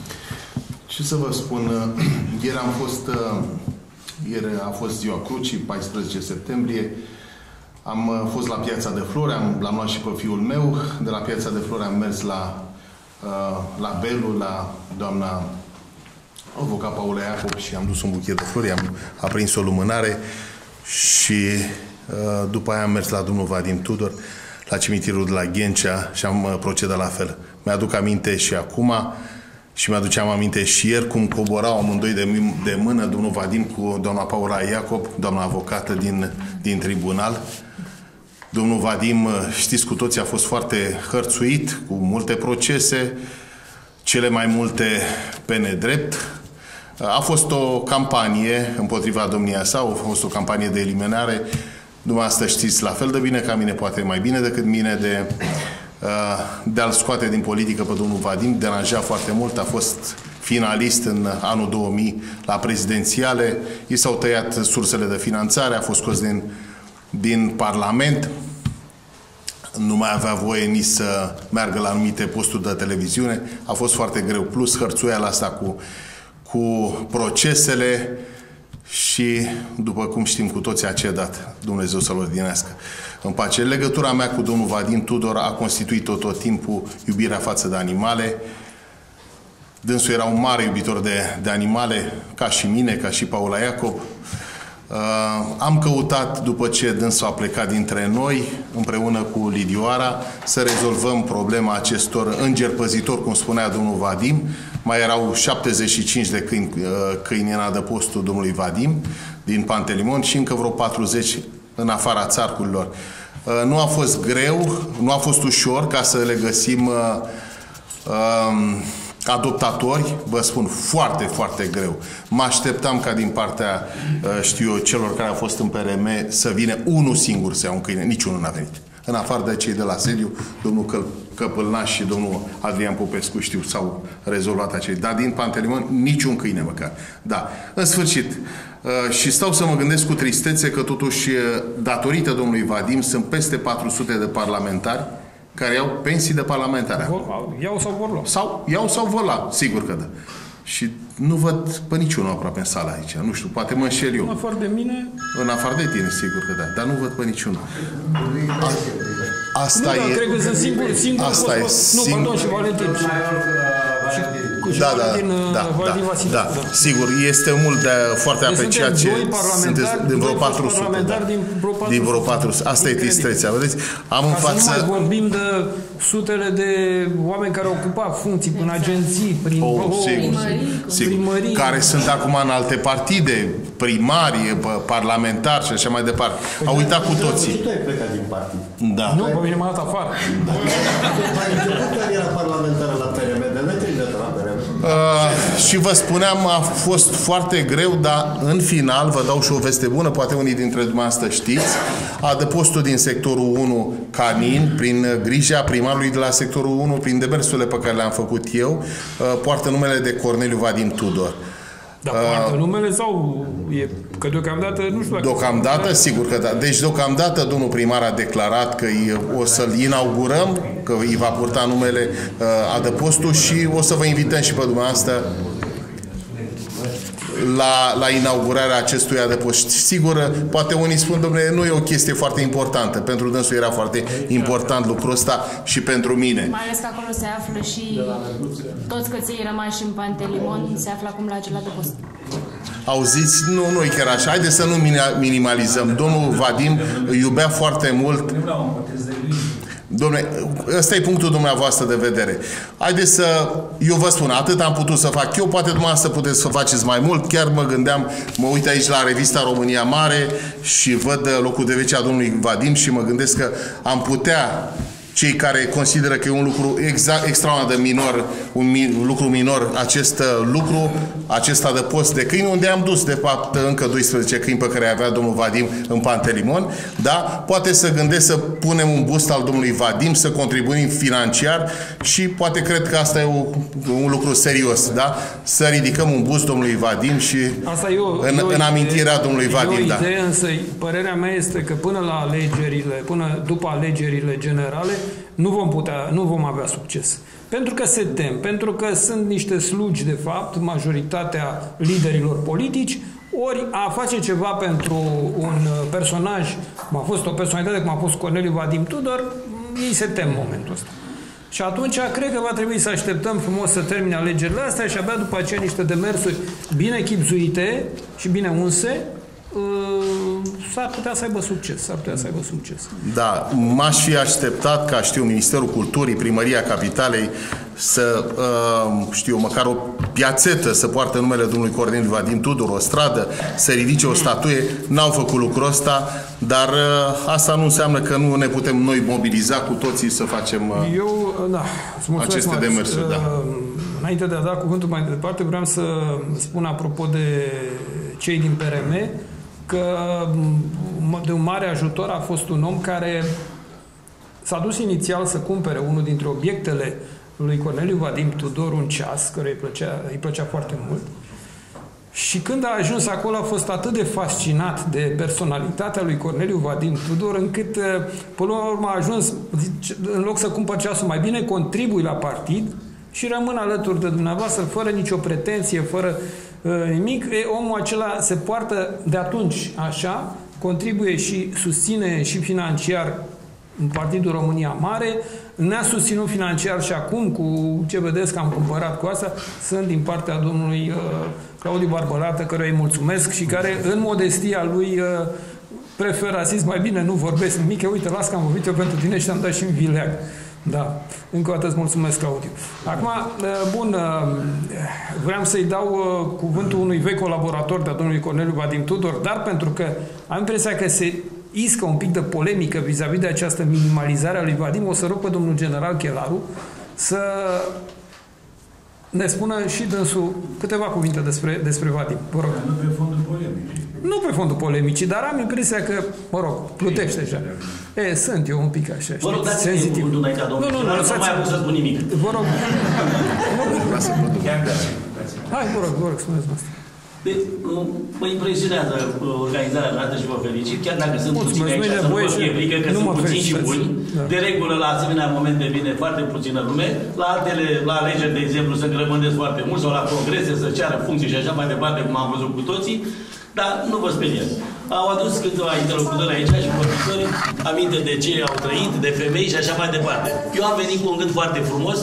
Ce să vă spun, ieri am fost... Uh... Ieri a fost ziua Crucii, paisprezece septembrie. Am fost la Piața de Flori, l-am luat și pe fiul meu. De la Piața de Flori am mers la, la Belu, la doamna avocat Paula Iacob și am dus un buchet de flori, am aprins o lumânare și după aia am mers la domnul Vadim Tudor, la cimitirul de la Ghencea și am procedat la fel. Mi-aduc aminte și acum și mi-aduceam aminte și ieri cum coborau amândoi de, de mână domnul Vadim cu doamna Paula Iacob, doamna avocată din, din tribunal. Domnul Vadim, știți cu toții, a fost foarte hărțuit, cu multe procese, cele mai multe pe nedrept. A fost o campanie împotriva domnia sa, a fost o campanie de eliminare. Dumneavoastră știți la fel de bine ca mine, poate mai bine decât mine, de, de a-l scoate din politică pe domnul Vadim. Deranja foarte mult, a fost finalist în anul două mii la prezidențiale, i s-au tăiat sursele de finanțare, a fost scos din, din Parlament, nu mai avea voie nici să meargă la anumite posturi de televiziune, a fost foarte greu, plus hărțuiala asta cu, cu procesele și, după cum știm cu toții, a cedat. Dumnezeu să-l odinească în pace. Legătura mea cu domnul Vadim Tudor a constituit tot, tot timpul iubirea față de animale. Dânsul era un mare iubitor de, de animale, ca și mine, ca și Paula Iacob. Uh, am căutat, după ce dânsul a plecat dintre noi, împreună cu Lidioara, să rezolvăm problema acestor îngeri păzitori, cum spunea domnul Vadim. Mai erau șaptezeci și cinci de câini, uh, câini în adăpostul domnului Vadim, din Pantelimon, și încă vreo patruzeci în afara țarcurilor. Uh, nu a fost greu, nu a fost ușor ca să le găsim uh, uh, adoptatori, vă spun, foarte, foarte greu. Mă așteptam ca din partea, știu eu, celor care au fost în P R M să vină unul singur să ia un câine. Niciunul n-a venit. În afară de cei de la sediu, domnul Căl Căpâlnaș și domnul Adrian Popescu, știu, s-au rezolvat acei. Dar din Pantelimon, niciun câine măcar. Da. În sfârșit, și stau să mă gândesc cu tristețe că totuși, datorită domnului Vadim, sunt peste patru sute de parlamentari care iau pensii de parlamentare. Iau sau vor lua. Sau iau sau vor lua, sigur că da. Și nu văd pe niciunul aproape în sala aici. Nu știu, poate mă înșel eu. În afară de mine? În afară de tine, sigur că da. Dar nu văd pe niciunul. A, asta nu, e... Nu, cred că sunt singur, singur. Asta e Nu, singur. pardon, și Valentin. da, da, din da, da, da, da, sigur, este mult de foarte deci apreciat ce sunteți din vreo patru sute. Da. Din vreo patru sute. Din vreo patru sute. Asta e tristețea, vedeți? Am în față... Să nu mai vorbim de sutele de oameni care au ocupat funcții prin agenții, prin oh, oh, sigur, sigur, primării. Care sunt acum în alte partide, primari, parlamentari și așa mai departe. Păi au uitat cu toții. Și tu ai plecat din partid. Da. Nu, pe mine m-a dat afară. Da. Era parlamentară la P R M, de la P R M. Uh, și vă spuneam, a fost foarte greu, dar în final, vă dau și o veste bună, poate unii dintre dumneavoastră știți, adăpostul din sectorul unu Canin, prin grija primarului de la sectorul unu, prin demersurile pe care le-am făcut eu, uh, poartă numele de Corneliu Vadim Tudor. Dar poartă uh, numele sau e, că deocamdată nu știu dacă... Deocamdată, sigur că da. Deci deocamdată domnul primar a declarat că o să-l inaugurăm, că îi va purta numele uh, adăpostul și o să vă invităm și pe dumneavoastră la, la inaugurarea acestui adăpost. Sigur, poate unii spun, domnule, nu e o chestie foarte importantă. Pentru dânsul era foarte important lucrul ăsta și pentru mine. Mai ales că acolo se află și toți căței rămași în Pantelimon se află acum la acel adăpost. Auziți? Nu, nu e chiar așa. Haideți să nu minimalizăm. Domnul Vadim îi iubea foarte mult. Dom'le, ăsta e punctul dumneavoastră de vedere. Haideți să... Eu vă spun, atât am putut să fac eu, poate dumneavoastră puteți să faceți mai mult. Chiar mă gândeam, mă uit aici la revista România Mare și văd locul de vecie a domnului Vadim și mă gândesc că am putea, cei care consideră că e un lucru exact, extraordinar de minor, un mi, lucru minor, acest lucru, acest adăpost de câini, unde am dus, de fapt, încă doisprezece câini pe care avea domnul Vadim în Pantelimon, da? Poate să gândesc să punem un bust al domnului Vadim, să contribuim financiar și poate cred că asta e o, un lucru serios, da? Să ridicăm un bust domnului Vadim și asta e o, în, e o în amintirea idee, domnului Vadim, e da. Idee, însă părerea mea este că până la alegerile, până după alegerile generale, nu vom putea, nu vom avea succes. Pentru că se tem, pentru că sunt niște slugi, de fapt, majoritatea liderilor politici, ori a face ceva pentru un personaj, cum a fost o personalitate, cum a fost Corneliu Vadim Tudor, ei se tem în momentul ăsta. Și atunci cred că va trebui să așteptăm frumos să termine alegerile astea și abia după aceea niște demersuri bine chibzuite și bine unse, s-ar putea să aibă succes, s-ar putea să aibă succes. Da, m-aș fi așteptat ca, știu, Ministerul Culturii, Primăria Capitalei să, știu, măcar o piațetă să poartă numele domnului Corneliu Vadim Tudor, o stradă, să ridice o statuie. N-au făcut lucrul ăsta, dar asta nu înseamnă că nu ne putem noi mobiliza cu toții să facem Eu, da, aceste demersuri. Da. Înainte de a da cuvântul mai departe, vreau să spun apropo de cei din P R M că de un mare ajutor a fost un om care s-a dus inițial să cumpere unul dintre obiectele lui Corneliu Vadim Tudor, un ceas, care îi plăcea, îi plăcea foarte mult. Și când a ajuns acolo a fost atât de fascinat de personalitatea lui Corneliu Vadim Tudor, încât până la urmă a ajuns, în loc să cumpăr ceasul, mai bine contribui la partid și rămân alături de dumneavoastră fără nicio pretenție, fără uh, nimic. E, omul acela se poartă de atunci așa, contribuie și susține și financiar în Partidul România Mare, ne-a susținut financiar și acum cu ce vedeți că am cumpărat cu asta, sunt din partea domnului uh, Claudiu Barbărată, căruia îi mulțumesc și care în modestia lui uh, preferă, a zis mai bine nu vorbesc nimic, uite, las că am vorbit eu pentru tine și am dat și în vileag. Da. Încă o dată îți mulțumesc, Claudiu. Acum, bun, vreau să-i dau cuvântul unui vechi colaborator de-a domnului Corneliu Vadim Tudor, dar pentru că am impresia că se iscă un pic de polemică vis-a-vis de această minimalizare a lui Vadim, o să rog pe domnul general Chelaru să ne spună și dânsul câteva cuvinte despre, despre Vadim. Vă rog. Nu pe fondul polemicii. Nu pe fondul polemicii, dar am impresia că, mă rog, plutește așa. E, sunt eu un pic așa, Vă rog, dați-mi cuvântul înaintea domnului. Nu, nu, nu, nu mai am să spun nimic. Vă rog. Hai, vă rog, vă rog, spuneți-mă asta. Mă impresionează organizarea noastră și vă felicit, chiar dacă sunt puțini aici, să nu vă fie frică că sunt puțini și buni. De regulă, la asemenea momente vine foarte puțină lume, la altele, la alegeri, de exemplu, să grămândesc foarte mult, sau la congrese, să ceară funcții și așa mai departe, cum am văzut cu toții, dar nu vă speriați. Au adus câteva interlocutori aici și vorbitori, aminte de ce au trăit, de femei și așa mai departe. Eu am venit cu un gând foarte frumos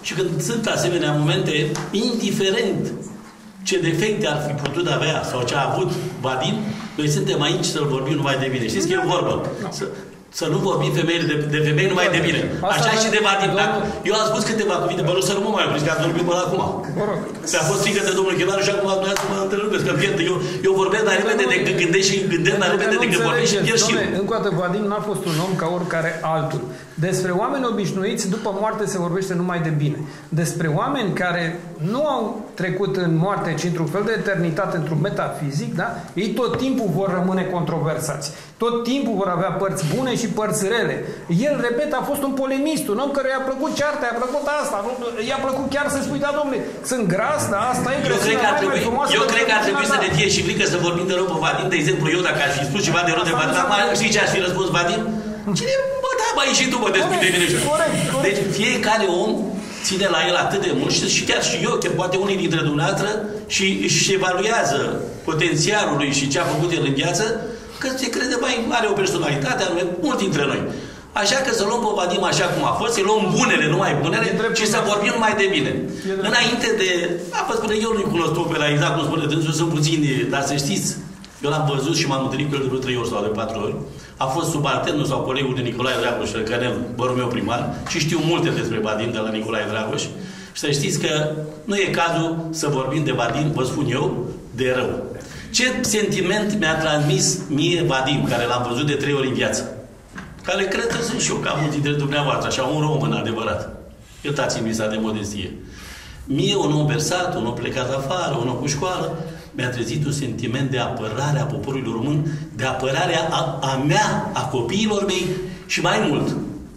Și când sunt asemenea momente, indiferent ce defecte ar fi putut avea sau ce a avut Vadim, noi suntem aici să-l vorbim numai de bine. Știți că e o vorbă. Să, să nu vorbim femeile de, de femei numai de bine. Așa și de Vadim. Dacă, eu am spus câteva cuvinte, vă rog să nu mă mai opriți, că ați vorbit până acum. Mi-a fost frică de domnul Chelaru și acum dumneavoastră mă întâlnesc, că pierd. Eu, eu vorbesc mai repede decât gândesc și gândesc mai repede decât vorbesc și pierd și eu. Încă o dată, Vadim n-a fost un om ca oricare altul. Despre oameni obișnuiți, după moarte se vorbește numai de bine. Despre oameni care nu au trecut în moarte, ci într-un fel de eternitate, într-un metafizic, da? Ei tot timpul vor rămâne controversați. Tot timpul vor avea părți bune și părți rele. El, repet, a fost un polemist, un om care i-a plăcut cearta, i-a plăcut asta, i-a plăcut chiar să spui, da, domnule, sunt gras, da, asta e eu cred că ar trebui, eu cred că ar trebui să ne fie și frică să vorbim de rău pe Vadim. De exemplu, eu dacă aș fi spus ceva de rău de Vadim, știi ce aș fi răspuns Vadim? Cine, bă, da, bă, ieși tu, bă, despre de mine. Deci fiecare om ține la el atât de mult și chiar și eu, chiar poate unii dintre dumneavoastră și își evaluează potențialul lui și ce a făcut el în viață, că se crede mai are o personalitate, anume, mulți dintre noi. Așa că să luăm pe Vadim așa cum a fost, să luăm bunele, numai bunele, și să vorbim mai de bine. Înainte de... A fost până eu nu-i cunosc pe la exact cum spune dânsul, sunt puțini, dar să știți, eu l-am văzut și m-am întâlnit cu el de vreo trei ori sau de patru ori. A fost subalternul sau colegul de Nicolae Dragoș, Răcănel, bărul meu primar, și știu multe despre Vadim de la Nicolae Dragoș. Și să știți că nu e cazul să vorbim de Vadim, vă spun eu, de rău. Ce sentiment mi-a transmis mie Vadim, care l-am văzut de trei ori în viață? Care cred că sunt și eu, ca mulți dintre dumneavoastră, așa, un român adevărat. Iertați-mi lista de modestie. Mie, un om versat, un om plecat afară, un om cu școală, mi-a trezit un sentiment de apărare a poporului român, de apărare a, a mea, a copiilor mei și mai mult.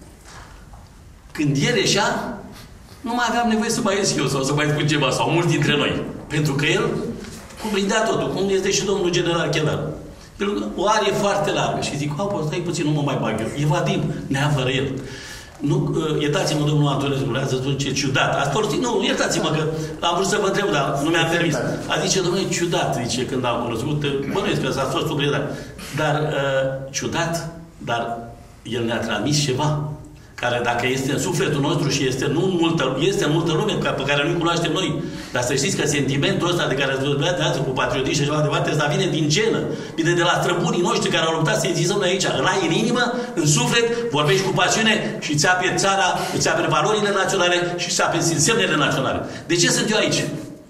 Când el ieșea, nu mai aveam nevoie să mai ies eu sau să mai spun ceva, sau mulți dintre noi. Pentru că el cuprindea totul, cum este și domnul general Chelaru. El o are foarte largă și zic, au, stai puțin, nu mă mai bag eu. E Vadim, neapără el. Nu, iertați-mă, domnul Antonescu, vreau să spun ce ciudat. Ați folosit, nu, iertați-mă că am vrut să vă întreb, dar nu mi-am permis. A zice, domnule, ciudat, zice, când am cunoscut, bănuiesc că s-a fost subliniat. Dar, uh, ciudat, dar el ne-a transmis ceva, care dacă este în sufletul nostru și este, nu în multă, este în multă lume pe care nu-i cunoaștem noi. Dar să știți că sentimentul ăsta de care ați vorbit de astăzi, cu patriotism și așa mai departe, ăsta vine din genă, vine de la străbunii noștri care au luptat să existăm noi aici. În aer, în inimă, în suflet, vorbești cu pasiune și îți aperi țara, îți aperi valorile naționale și îți aperi semnele naționale. De ce sunt eu aici?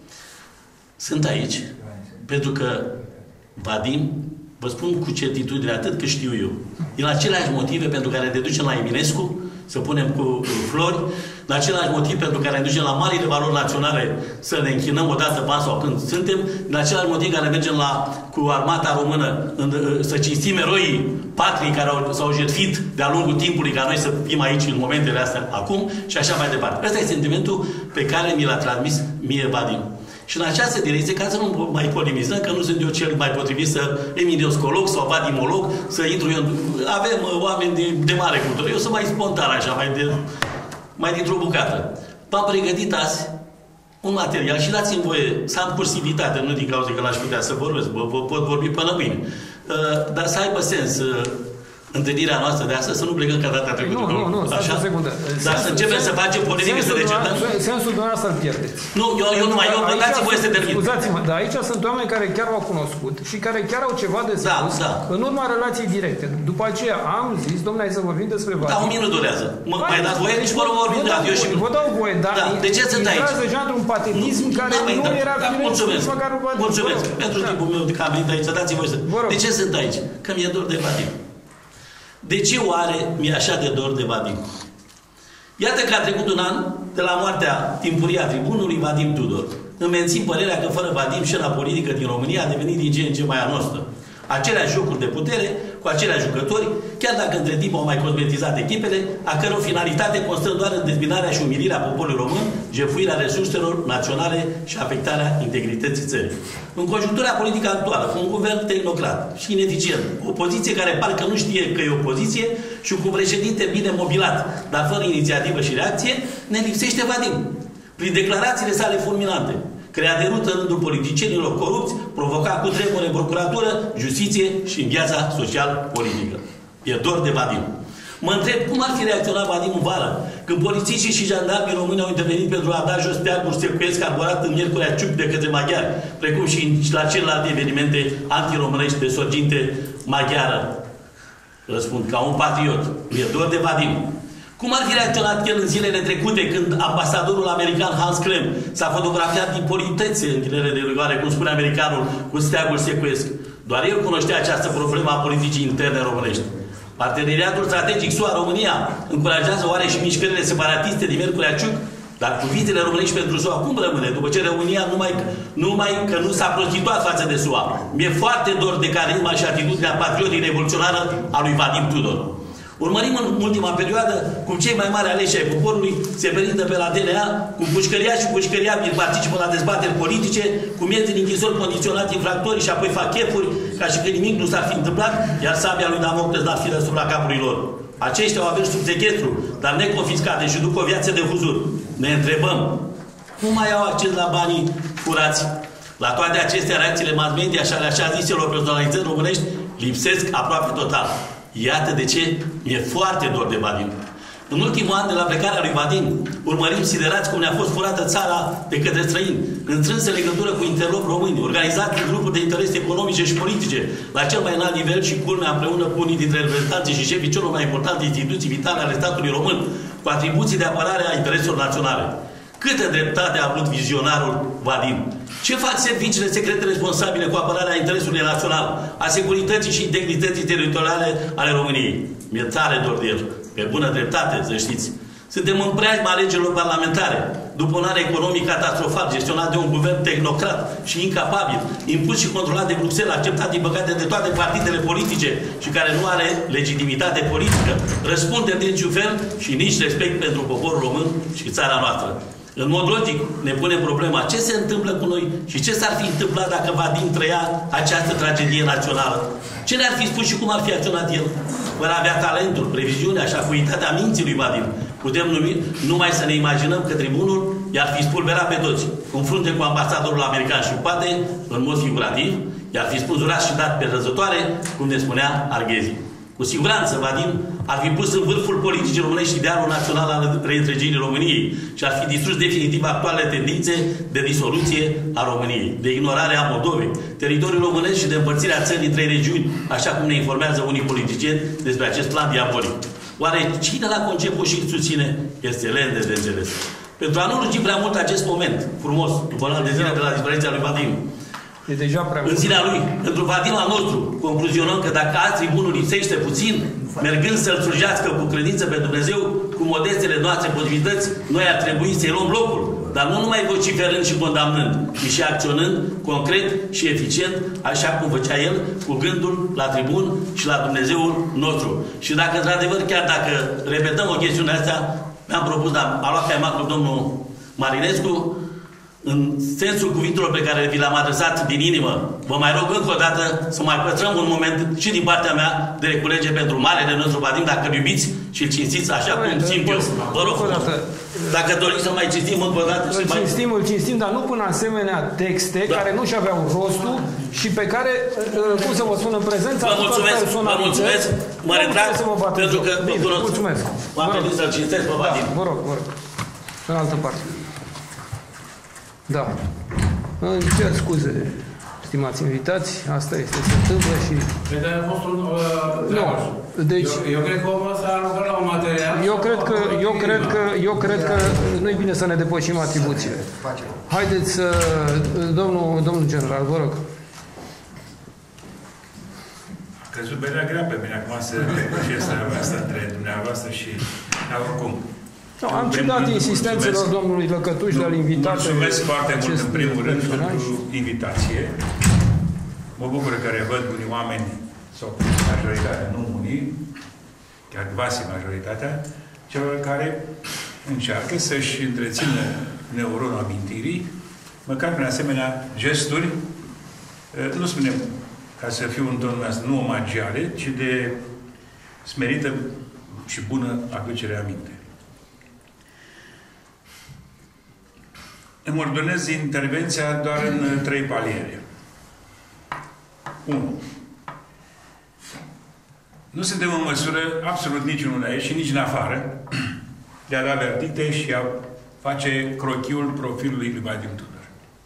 Sunt aici pentru că Vadim, vă spun cu certitudine atât că știu eu, din aceleași motive pentru care ne ducem la Eminescu, să punem cu flori, în același motiv pentru care ne ducem la marile valori naționale să ne închinăm odată pe an sau când suntem, în același motiv care mergem la, cu armata română în, să cinstim eroii patrii care s-au jertfit de-a lungul timpului ca noi să fim aici în momentele astea acum și așa mai departe. Ăsta e sentimentul pe care mi l-a transmis mie Vadim. Și în această direcție, ca să nu mai polemizăm, că nu sunt eu cel mai potrivit să eminescolog sau vadimolog, să intru eu. Avem uh, oameni de, de mare cultură. Eu sunt mai spontan așa, mai, de, mai dintr-o bucată. V-am pregătit azi un material și dați-mi voie să am cursivitate, nu din cauza că n-aș putea să vorbesc, pot vorbi până mâine. Uh, dar să aibă sens uh, întâlnirea noastră de astăzi, să nu plecăm ca data trecută. Nu, nu, nu, așa? o secundă. Dar să începem să facem polemică, să ne certăm. Sensul dumneavoastră îl pierdeți. Nu, eu, eu nu mai, eu, dați-mi voie să termin. Scuzați-mă, dar aici sunt oameni care chiar au cunoscut și care chiar au ceva de spus da, da. în urma relației directe. După aceea am zis, domnule, hai să vorbim despre Vadim. Da, un minut durează. Mă, mai dați voie? Nici vă vorbim de eu și... Vă dau voie, dar da. De ce sunt aici? Intrați deja într-un patetism care nu era firesc. Mulțumesc. Mulțumesc. Pentru timpul meu de că am venit aici, dați-mi voie să... De ce sunt aici? Că mi-e dor de Vadim. De ce oare mi-e așa de dor de Vadim? Iată că a trecut un an de la moartea timpurie a tribunului Vadim Tudor. Îmi mențin părerea că fără Vadim scena politică din România a devenit din ce în ce mai a noastră. Aceleași jocuri de putere, cu aceleași jucători, chiar dacă între timp au mai cosmetizat echipele, a căror finalitate constă doar în dezbinarea și umilirea poporului român, jefuirea resurselor naționale și afectarea integrității țării. În conjunctura politică actuală, cu un guvern tehnocrat și ineficient, o opoziție care parcă nu știe că e opoziție și cu un președinte bine mobilat, dar fără inițiativă și reacție, ne lipsește Vadim. Prin declarațiile sale fulminante, crea de rută în rândul politicienilor corupți, provoca cu tremure în procuratură, justiție și în viața social-politică. E dor de Vadim. Mă întreb cum ar fi reacționat Vadim în vară, când polițiștii și jandarmii români au intervenit pentru a da jos steaguri secuiesc carburat în Miercurea Ciuc de către maghiari, precum și la celelalte evenimente antiromânești de sorginte maghiară. Răspund, ca un patriot. Mi-e dor de Vadim. Cum ar fi reacționat el în zilele trecute când ambasadorul american Hans Klem s-a fotografiat din politețe în ghinele de rigoare, cum spune americanul, cu steagul secuiesc? Doar el cunoștea această problemă a politicii interne românești. Parteneriatul strategic S U A-România încurajează oare și mișcările separatiste din Miercurea Ciuc? Dar cuvintele românești pentru S U A cum rămâne? După ce România numai, numai că nu s-a prostituat față de S U A. Mi-e foarte dor de carisma și atitudinea patriotic revoluționară a lui Vadim Tudor. Urmărim în ultima perioadă cum cei mai mari aleși ai poporului se perindă pe la D N A, cum pușcăria și pușcăriabili participă la dezbateri politice, cum ies din închisori condiționat infractorii și apoi fac chefuri, ca și că nimic nu s-ar fi întâmplat, iar sabia lui Damocles n-ar fi deasupra capului lor. Aceștia au avut sub sechestru, dar neconfiscate și duc o viață de huzur. Ne întrebăm, cum mai au acces la banii furați? La toate acestea, reacțiile mass media și ale așa ziselor personalități românești lipsesc aproape total. Iată de ce mi-e foarte dor de Vadim. În ultimul an de la plecarea lui Vadim, urmărim siderați cum ne-a fost furată țara de către străini, în strânsă legătură cu interlopi români, organizat în grupuri de interese economice și politice, la cel mai înalt nivel și culmea împreună cu unii dintre reprezentanții și șefii celor mai importante instituții vitale ale statului român, cu atribuții de apărare a intereselor naționale. Câtă dreptate a avut vizionarul Vadim? Ce fac serviciile secrete responsabile cu apărarea interesului național, a securității și integrității teritoriale ale României? Mi-e tare dor de el. Pe bună dreptate, să știți. Suntem în preajma alegerilor parlamentare, după un an economic catastrofal, gestionat de un guvern tehnocrat și incapabil, impus și controlat de Bruxelles, acceptat din păcate de toate partidele politice și care nu are legitimitate politică, răspunde de niciun fel și nici respect pentru poporul român și țara noastră. În mod logic ne punem problema ce se întâmplă cu noi și ce s-ar fi întâmplat dacă Vadim trăia această tragedie națională. Ce ne-ar fi spus și cum ar fi acționat el? Fără avea talentul, previziunea și acuitatea minții lui Vadim, putem numi, numai să ne imaginăm că tribunul i-ar fi spulberat pe toți, în frunte cu ambasadorul american și poate, în mod figurativ, i-ar fi spulberat și dat pe răzătoare, cum ne spunea Arghezi. Cu siguranță, Vadim ar fi pus în vârful politicii românești idealul național al reîntregirii României și ar fi distrus definitiv actuale tendințe de disoluție a României, de ignorare a Moldovei, teritoriul românesc și de împărțirea țării în trei regiuni, așa cum ne informează unii politicieni despre acest plan diabolic. Oare cine l-a conceput și îl susține? Este lent de înțeles. Pentru a nu lungi prea mult acest moment frumos, după un an de zile de la dispariția lui Vadim, e deja prea în zilea lui, pentru Vadim al nostru, concluzionăm că dacă azi tribunul lipsește puțin, mergând să-l slujească cu credință pe Dumnezeu, cu modestele noastre posibilități, noi ar trebui să-i luăm locul, dar nu numai vociferând și condamnând, ci și acționând concret și eficient, așa cum făcea el, cu gândul la tribun și la Dumnezeul nostru. Și dacă, într-adevăr, chiar dacă repetăm o chestiune astea, mi-am propus, dar a luat caimacul domnul Marinescu, în sensul cuvintelor pe care vi le-am adresat din inimă, vă mai rog încă o dată să mai păstrăm un moment și din partea mea de reculege pentru marele nostru Vadim, dacă îl iubiți și îl cinstiți așa cum simt eu. Vă rog, dacă doriți să mai cinstim încă o dată. Îl cinstim, îl cinstim, dar nu până asemenea texte da. care nu-și aveau rostul și pe care, cum să vă spun, în prezența vă mulțumesc, vă mulțumesc, mă retrag, pentru că vă cunosc. Mulțumesc. M-am venit să-l cinstesc pe Vadim. Vă rog, vă rog. În altă parte. Da. Îmi cer scuze, stimați invitați, asta este, se întâmplă și... Dar a fost un... Uh, nu, deci... Eu, eu cred că omul ăsta a lucrat la un material... Eu cred că, eu cred că, eu cred că nu e bine să ne depășim atribuțiile. Haideți să... Domnul, domnul general, vă rog. Crezut berea grea pe mine acum să depășesc asta între dumneavoastră și... Dar oricum... No, am citat insistențelor domnului Lăcătuș de a-l invita. Mulțumesc foarte mult, în primul rând, pentru invitație. Mă bucur că revăd unii oameni, sau majoritatea, nu unii, chiar quasi majoritatea, celor care încearcă să-și întrețină neuronul amintirii, măcar prin asemenea gesturi, nu spunem ca să fiu în tonul ăsta, nu omagiale, ci de smerită și bună aducere aminte. Îmi ordonez intervenția doar în trei paliere. unu. Nu suntem în măsură, absolut niciunul de aici și nici în afară, de a da verdicte și a face crochiul profilului lui Vadim Tudor.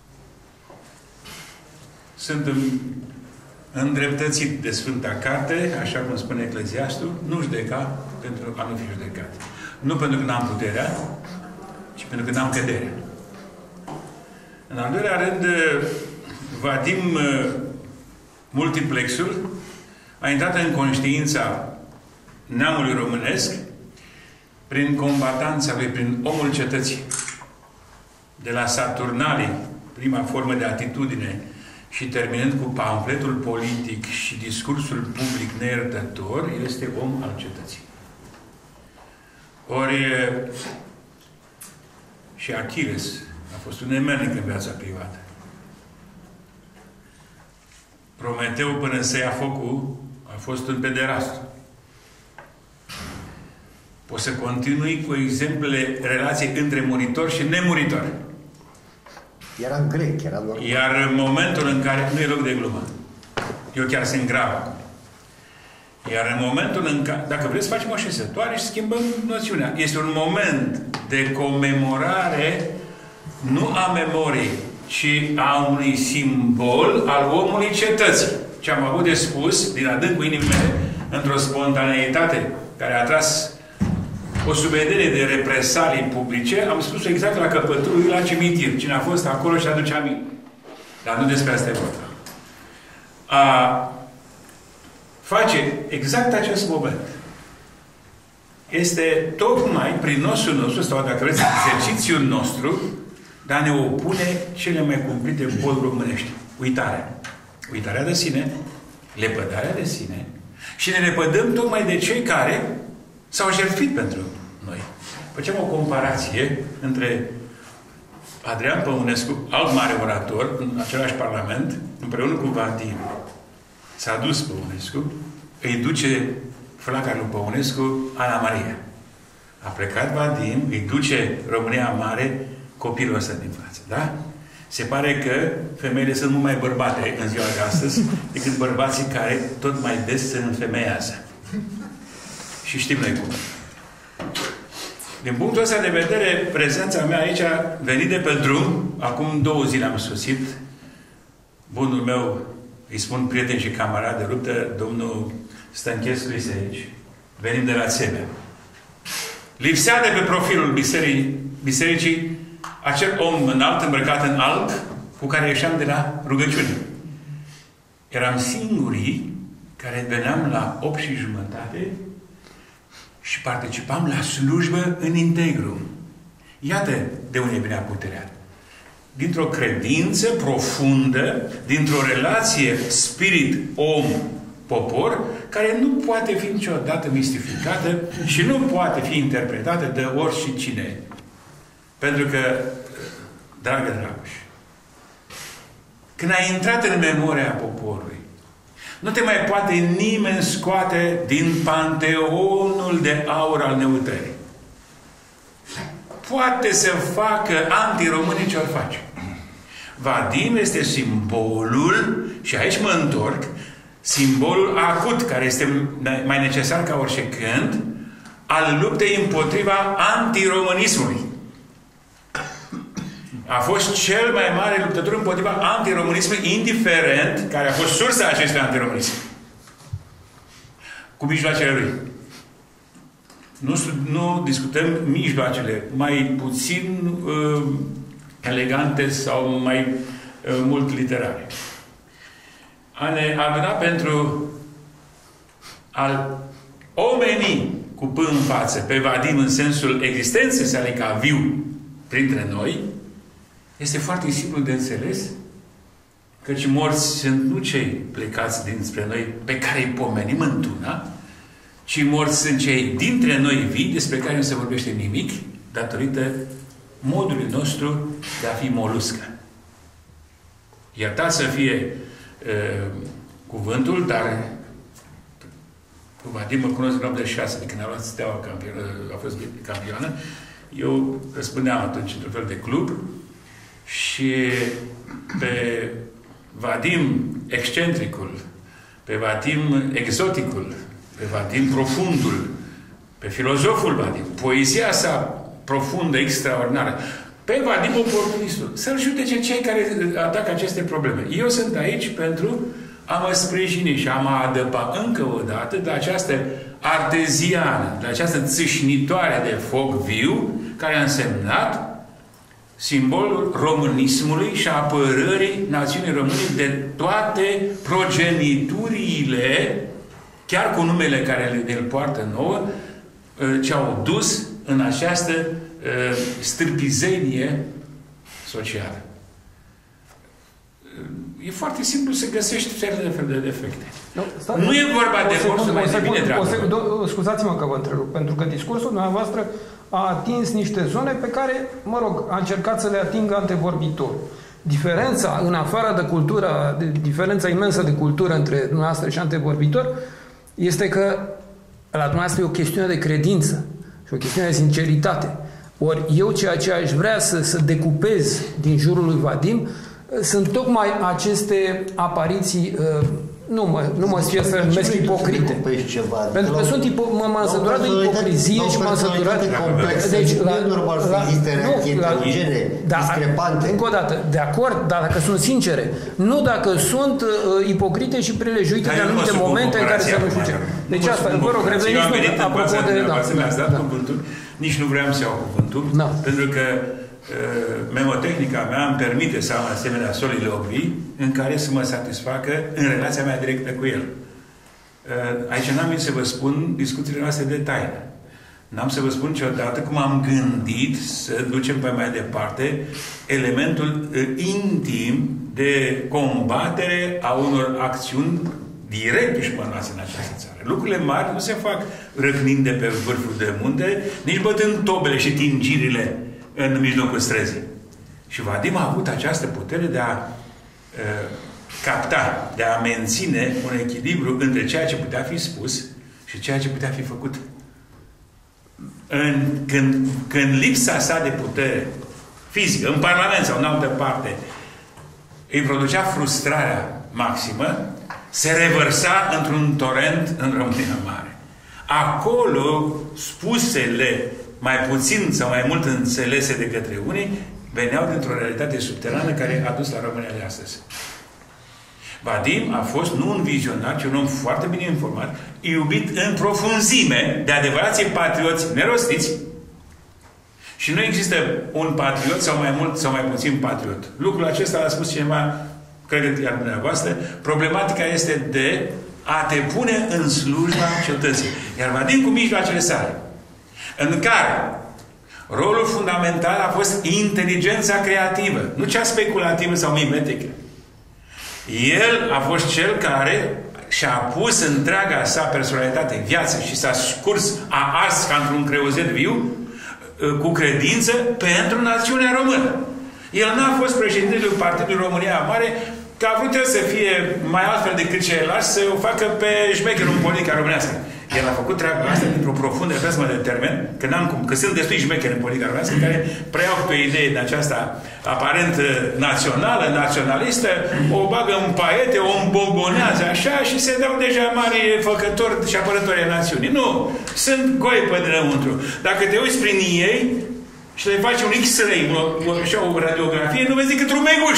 Sunt îndreptățit de Sfânta Carte, așa cum spune Ecleziastul, nu judeca pentru a nu fi judecat. Nu pentru că n-am puterea, ci pentru că n-am căderea. În al doilea rând, Vadim Multiplexul a intrat în conștiința neamului românesc prin combatanța lui, prin omul cetății. De la Saturnalii, prima formă de atitudine, și terminând cu pamfletul politic și discursul public neiertător, este om al cetății. Ori și Achilles a fost un nemernic în viața privată. Prometeu, până să ia focul, a fost un pederast. Poți să continui cu exemplele relației între muritor și nemuritor. Era grec, era normal. Iar în momentul în care... Nu e loc de glumă. Eu chiar sunt grav. Iar în momentul în care... Dacă vreți, facem o șesătoare și schimbăm noțiunea. Este un moment de comemorare nu a memoriei, ci a unui simbol al omului cetății. Ce am avut de spus din adâncul inimii mele, într-o spontaneitate care a tras o subedenie de represalii publice, am spus exact la căpătul lui la cimitir. Cine a fost acolo și aduce aminte. Dar nu despre asta e vorba. A face exact acest moment este tocmai prin nosul nostru, sau dacă vreți, exercițiul nostru, de a ne opune cele mai cumplite boli românești. Uitarea. Uitarea de sine, lepădarea de sine și ne lepădăm tocmai de cei care s-au jertfit pentru noi. Facem o comparație între Adrian Păunescu, alt mare orator, în același parlament, împreună cu Vadim. S-a dus Păunescu, îi duce flaca lui Păunescu, Ana Maria. A plecat Vadim, îi duce România Mare, copilul ăsta din față. Da? Se pare că femeile sunt mult mai bărbate în ziua de astăzi decât bărbații care tot mai des se înfemeiază. Și știm noi cum. Din punctul ăsta de vedere, prezența mea aici a venit de pe drum. Acum două zile am sosit. Bunul meu, îi spun prieten și camarad de luptă, domnul Stănchescu este aici. Venim de la Țebea. Lipsea de pe profilul bisericii, bisericii acel om înalt, îmbrăcat în alb, cu care ieșeam de la rugăciune. Eram singurii care veneam la opt și jumătate și participam la slujbă în integru. Iată de unde venea puterea. Dintr-o credință profundă, dintr-o relație spirit-om-popor, care nu poate fi niciodată mistificată și nu poate fi interpretată de oricine. Pentru că, dragă Dragoș, când ai intrat în memoria poporului, nu te mai poate nimeni scoate din panteonul de aur al neutării. Poate să facă antiromânii ce-or face. Vadim este simbolul, și aici mă întorc, simbolul acut, care este mai necesar ca orice când, al luptei împotriva antiromânismului. A fost cel mai mare luptător împotriva antiromânismului, indiferent care a fost sursa acestui antiromânism. Cu mijloacele lui. Nu, nu discutăm mijloacele mai puțin uh, elegante sau mai uh, mult literare. A ne aduna pentru a omeni cu P în față pe Vadim în sensul existenței sale ca viu printre noi, este foarte simplu de înțeles, căci morți sunt nu cei plecați dinspre noi pe care îi pomenim într-una, ci morți sunt cei dintre noi vii despre care nu se vorbește nimic, datorită modului nostru de a fi moluscă. Iertați să fie uh, cuvântul, dar cu Vadim mă cunosc în optzeci și șase, de când a luat Steaua campionă, a fost campioană. Eu răspundeam atunci într-un fel de club și pe Vadim excentricul, pe Vadim exoticul, pe Vadim profundul, pe filozoful Vadim, poezia sa profundă, extraordinară, pe Vadim oportunistul, să-l judece cei care atacă aceste probleme. Eu sunt aici pentru a mă sprijini și a mă adăpa încă o dată de această arteziană, de această țâșnitoare de foc viu, care a însemnat simbolul românismului și a apărării națiunii române de toate progeniturile, chiar cu numele care le poartă nouă, ce au dus în această uh, stârpizenie socială. E foarte simplu să găsești fel de fel de defecte. Nu, stai, nu e vorba de vor să mai devine treabă. Scuzați-mă că vă întrerup, pentru că discursul dumneavoastră a atins niște zone pe care, mă rog, a încercat să le atingă antevorbitorul. Diferența, în afară de cultură, de, diferența imensă de cultură între dumneavoastră și antevorbitor, este că la dumneavoastră e o chestiune de credință și o chestiune de sinceritate. Ori eu ceea ce aș vrea să, să decupez din jurul lui Vadim sunt tocmai aceste apariții, uh, nu mă, nu mă știu să numesc ipocrite. Pentru că sunt ipo, m-am săturat de ipocrizie și m-am săturat... Deci, la, e normal să existe reacții heterogene, discrepante. Încă o dată, de acord, dar dacă sunt sincere, nu dacă sunt uh, ipocrite și prilejuite de anumite momente în care se nu știu ce. Deci asta, vă rog, reveniți apropo de... Mi-ați dat cuvântul, nici nu vreau să iau cuvântul, pentru că memotehnica mea îmi permite să am asemenea soliloquii în care să mă satisfacă în relația mea directă cu el. Aici n-am venit să vă spun discuțiile noastre de taină. N-am să vă spun niciodată cum am gândit să ducem pe mai departe elementul intim de combatere a unor acțiuni direct dușmănoase în această țară. Lucrurile mari nu se fac răcnind de pe vârful de munte, nici bătând tobele și tingirile în mijlocul străzii. Și Vadim a avut această putere de a uh, capta, de a menține un echilibru între ceea ce putea fi spus și ceea ce putea fi făcut. În, când, când lipsa sa de putere fizică, în Parlament sau în altă parte, îi producea frustrarea maximă, se revărsa într-un torent în România Mare. Acolo, spusele mai puțin sau mai mult înțelese de către unii, veneau dintr-o realitate subterană care a dus la România de astăzi. Vadim a fost nu un vizionar, ci un om foarte bine informat, iubit în profunzime de adevărații patrioți nerostiți. Și nu există un patriot sau mai mult sau mai puțin patriot. Lucrul acesta l-a spus cineva, cred că iar dumneavoastră, problematica este de a te pune în slujba cetății. Iar Vadim cu mijloacele sale, în care rolul fundamental a fost inteligența creativă, nu cea speculativă sau mimetică. El a fost cel care și-a pus întreaga sa personalitate, viață și s-a scurs, a ars ca într-un creuzet viu, cu credință pentru națiunea română. El n-a fost președintele Partidului România Mare că a vrut el să fie mai altfel decât ceilalți, să o facă pe șmecherul în politica românească. El a făcut treaba asta dintr-o profundă prismă de termen, că, n-am cum, că sunt destui șmecheri în politica românească care preiau pe idee din aceasta aparent națională, naționalistă, o bagă în paiete, o îmbobonează așa și se dau deja mari făcători și apărători ai națiunii. Nu! Sunt goi pe dinăuntru. Dacă te uiți prin ei și le faci un X-ray, așa o radiografie, nu vezi decât rumeguș.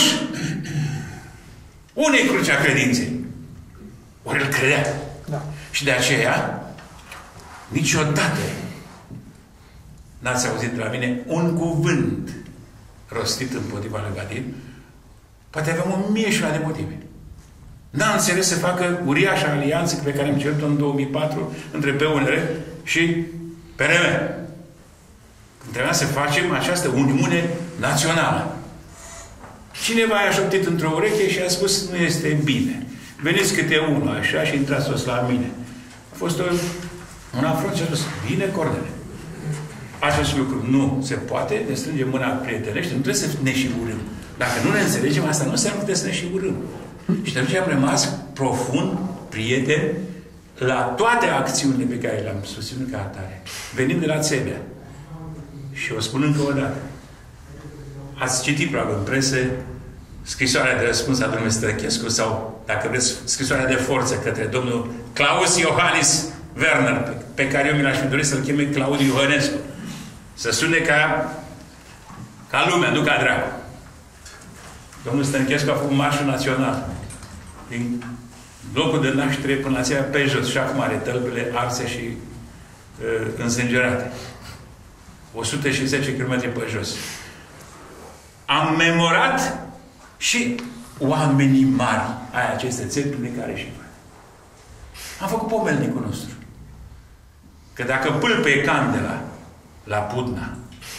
Unde-i crucea credinței? Ori îl credea. Da. Și de aceea, niciodată n-ați auzit de la mine un cuvânt rostit împotriva lui Vadim. Poate aveam un mie și una de motive. N-a înțeles să facă uriașa alianță pe care am cerut-o în două mii patru între P U N R și P N M. Când trebuia să facem această uniune națională. Cineva i-a șoptit într-o ureche și a spus, nu este bine. Veniți câte unul așa și intrați toți la mine. A fost o, un afront și a spus, bine, Cornele. Acest lucru nu se poate, ne strângem mâna prietenește, nu trebuie să ne și urâm. Dacă nu ne înțelegem, asta nu înseamnă că trebuie să ne și urâm. Și de aceea am rămas profund prieteni la toate acțiunile pe care le-am susținut ca atare. Venim de la Țebea. Și o spun încă o dată. Ați citit, probabil, în presă, scrisoarea de răspuns a domnului Stăchescu sau, dacă vreți, scrisoarea de forță către domnul Claus Iohannis Werner, pe, pe care eu mi l-aș fi dorit să-l cheme Claudiu Iohănescu. Să sune ca, ca lumea, nu ca dracu. Domnul Stănchescu a făcut marșul național. Din locul de naștere până la țara pe jos. Și acum are tălpile arse și uh, însângerate. o sută zece kilometri pe jos. Am memorat și oamenii mari ai aceste țări prin care și noi. Am făcut pomelnicul nostru. Că dacă pâlpăie candela la Putna,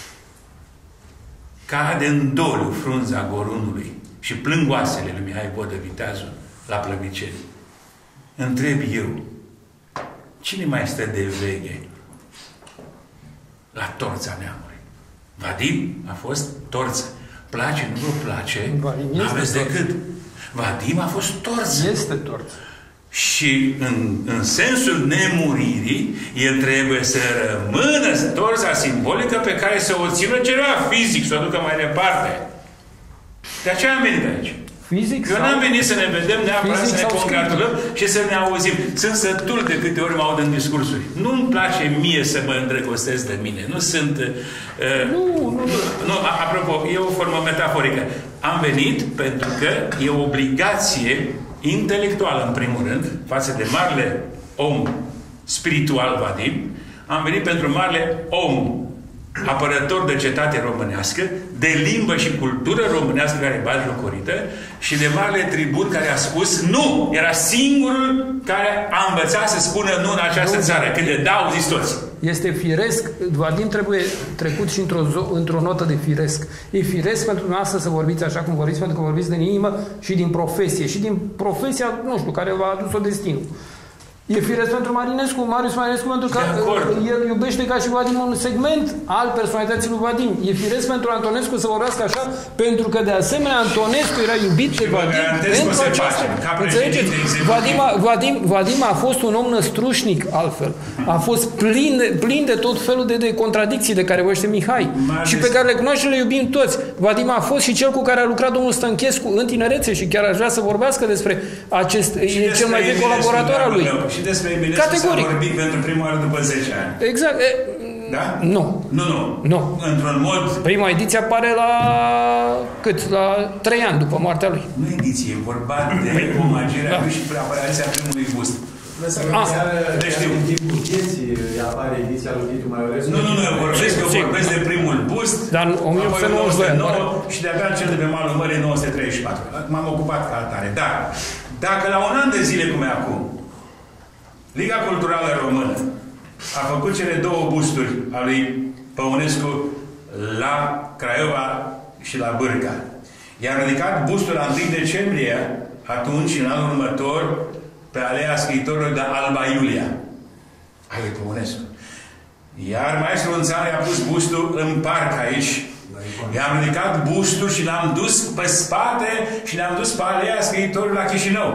cade în doliu frunza gorunului și plâng oasele lui Mihai Vodă Viteazul la Plămiceni, întreb eu, cine mai stă de veche la torța neamului? Vadim a fost torță. Place, nu vă place? Nu aveți decât. Vadim a fost torță. Este torță. Și în, în sensul nemuririi, el trebuie să rămână torța simbolică pe care să o țină ceva fizic, să o ducă mai departe. De aceea am venit aici. Fizic Eu n-am venit să ne vedem neapărat, să ne congratulăm și să ne auzim. Sunt sătul de câte ori mă aud în discursuri. Nu-mi place mie să mă îndrăgostesc de mine. Nu sunt... Uh, nu, nu, nu. nu, apropo, e o formă metaforică. Am venit pentru că e o obligație intelectuală, în primul rând, față de marele om spiritual Vadim. Am venit pentru marele om apărător de cetate românească, de limbă și cultură românească care e batjocorită și de marele tribun care a spus nu! Era singurul care a învățat să spună nu în această nu, țară. Când de da, au zis toți. Este firesc. Vadim trebuie trecut și într-o, într-o notă de firesc. E firesc pentru dumneavoastră să vorbiți așa cum vorbiți, pentru că vorbiți din inimă și din profesie. Și din profesia, nu știu, care v-a adus-o destinul. E firesc pentru Marinescu, Marius Marinescu, pentru că el iubește ca și Vadim un segment al personalității lui Vadim. E firesc pentru Antonescu să vorbească așa, pentru că de asemenea Antonescu era iubit de Vadim pentru aceasta. Înțelegeți? Vadim a, Vadim, Vadim a fost un om năstrușnic altfel. A fost plin de, plin de tot felul de, de contradicții de care vorbește Mihai. Și pe care le cunoaște și le iubim toți. Vadim a fost și cel cu care a lucrat domnul Stănchescu în tinerețe și chiar aș vrea să vorbească despre acest, e cel mai vechi colaborator al lui. Și despre Eminescu s-a vorbit pentru prima oară după zece ani. Exact. E, da? Nu. Nu, nu. Nu. Într-un mod... Prima ediție apare la... cât? La trei ani după moartea lui. Nu ediție, e vorba de omagierea da. lui și preapariția primului bust. Deci știu. În timpul vieții apare ediția lui Titu Maiorescu. Nu, nu, nu, eu vorbesc, eu vorbesc de primul bust. Dar în o mie opt sute nouăzeci și doi. Și de-abia cel de pe malul mării nouă sute treizeci și patru. M-am ocupat ca atare. Dar, dacă la un an de zile cum e acum, Liga Culturală Română a făcut cele două busturi a lui Păunescu la Craiova și la Bârca. I-a ridicat bustul la întâi decembrie, atunci, în anul următor, pe Aleea Scriitorilor de Alba Iulia. Ai lui Păunescu. Iar maestru Unțanu i-a pus bustul în parc aici. I-am ridicat bustul și l-am dus pe spate și l-am dus pe Aleea Scriitorilor la Chișinău.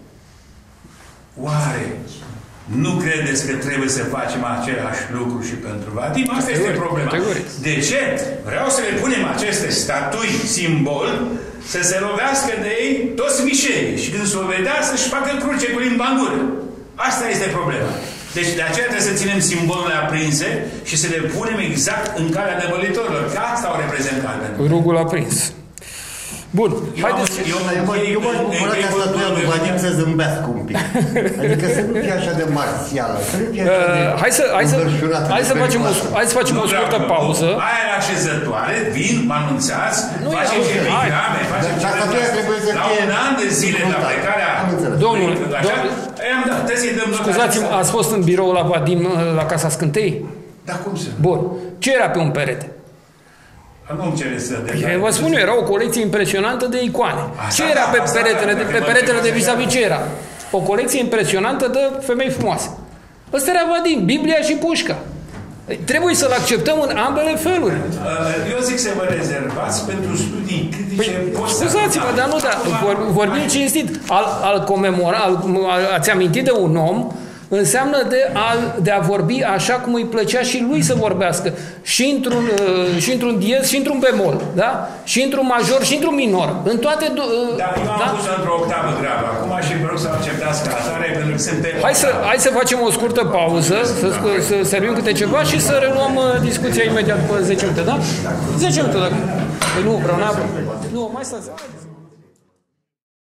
Oare nu credeți că trebuie să facem același lucru și pentru Vadim? Asta este problema. De ce? Vreau să le punem aceste statui simbol să se lovească de ei toți mișerii și când se o vedea să-și facă cruce cu limba în gură. Asta este problema. Deci de aceea trebuie să ținem simbolurile aprinse și să le punem exact în calea năvălitorilor. Că asta au reprezentat. Rugul aprins. Bun, haideți... Eu m-aș bucura ca statuia lui Vadim să zâmbească un pic. Adică să nu fie așa de marțială, să nu fie așa de hai să, hai să, hai să facem o, hai să facem o scurtă pauză. Aia la așezătoare, vin, mă anunțați, facem epigrame, facem ce la un an de zile la plecarea... Domnul, scuzați-mă, ați fost în birou la Vadim, la Casa Scântei? Da, cum să? Bun. Ce era pe un perete? Nu-mi cere să detalii. Vă spun eu, era o colecție impresionantă de icoane. Ce era pe peretele de, pe peretele de vis-a-vis? Ce era? O colecție impresionantă de femei frumoase. Ăsta era Vadim, Biblia și pușca. Trebuie să-l acceptăm în ambele feluri. Eu zic să vă rezervați pentru studii critice. Păi, scuzați-mă, dar nu, dar vorbim cinstit. Al, al comemora, al, ați amintit de un om înseamnă de a, de a vorbi așa cum îi plăcea și lui să vorbească, și într-un, și într-un diez, și într-un bemol, da? Și într-un major, și într-un minor. În toate... Dar eu am da? pus într-o octavă gravă acum și vă rog să acceptați ca atare, pentru că suntem... Hai să, hai să facem o scurtă pauză, să, să servim câte ceva și să reluăm discuția imediat pe zece minute, da? zece minute, dacă... Păi nu, vreau n-am... Nu, mai stați...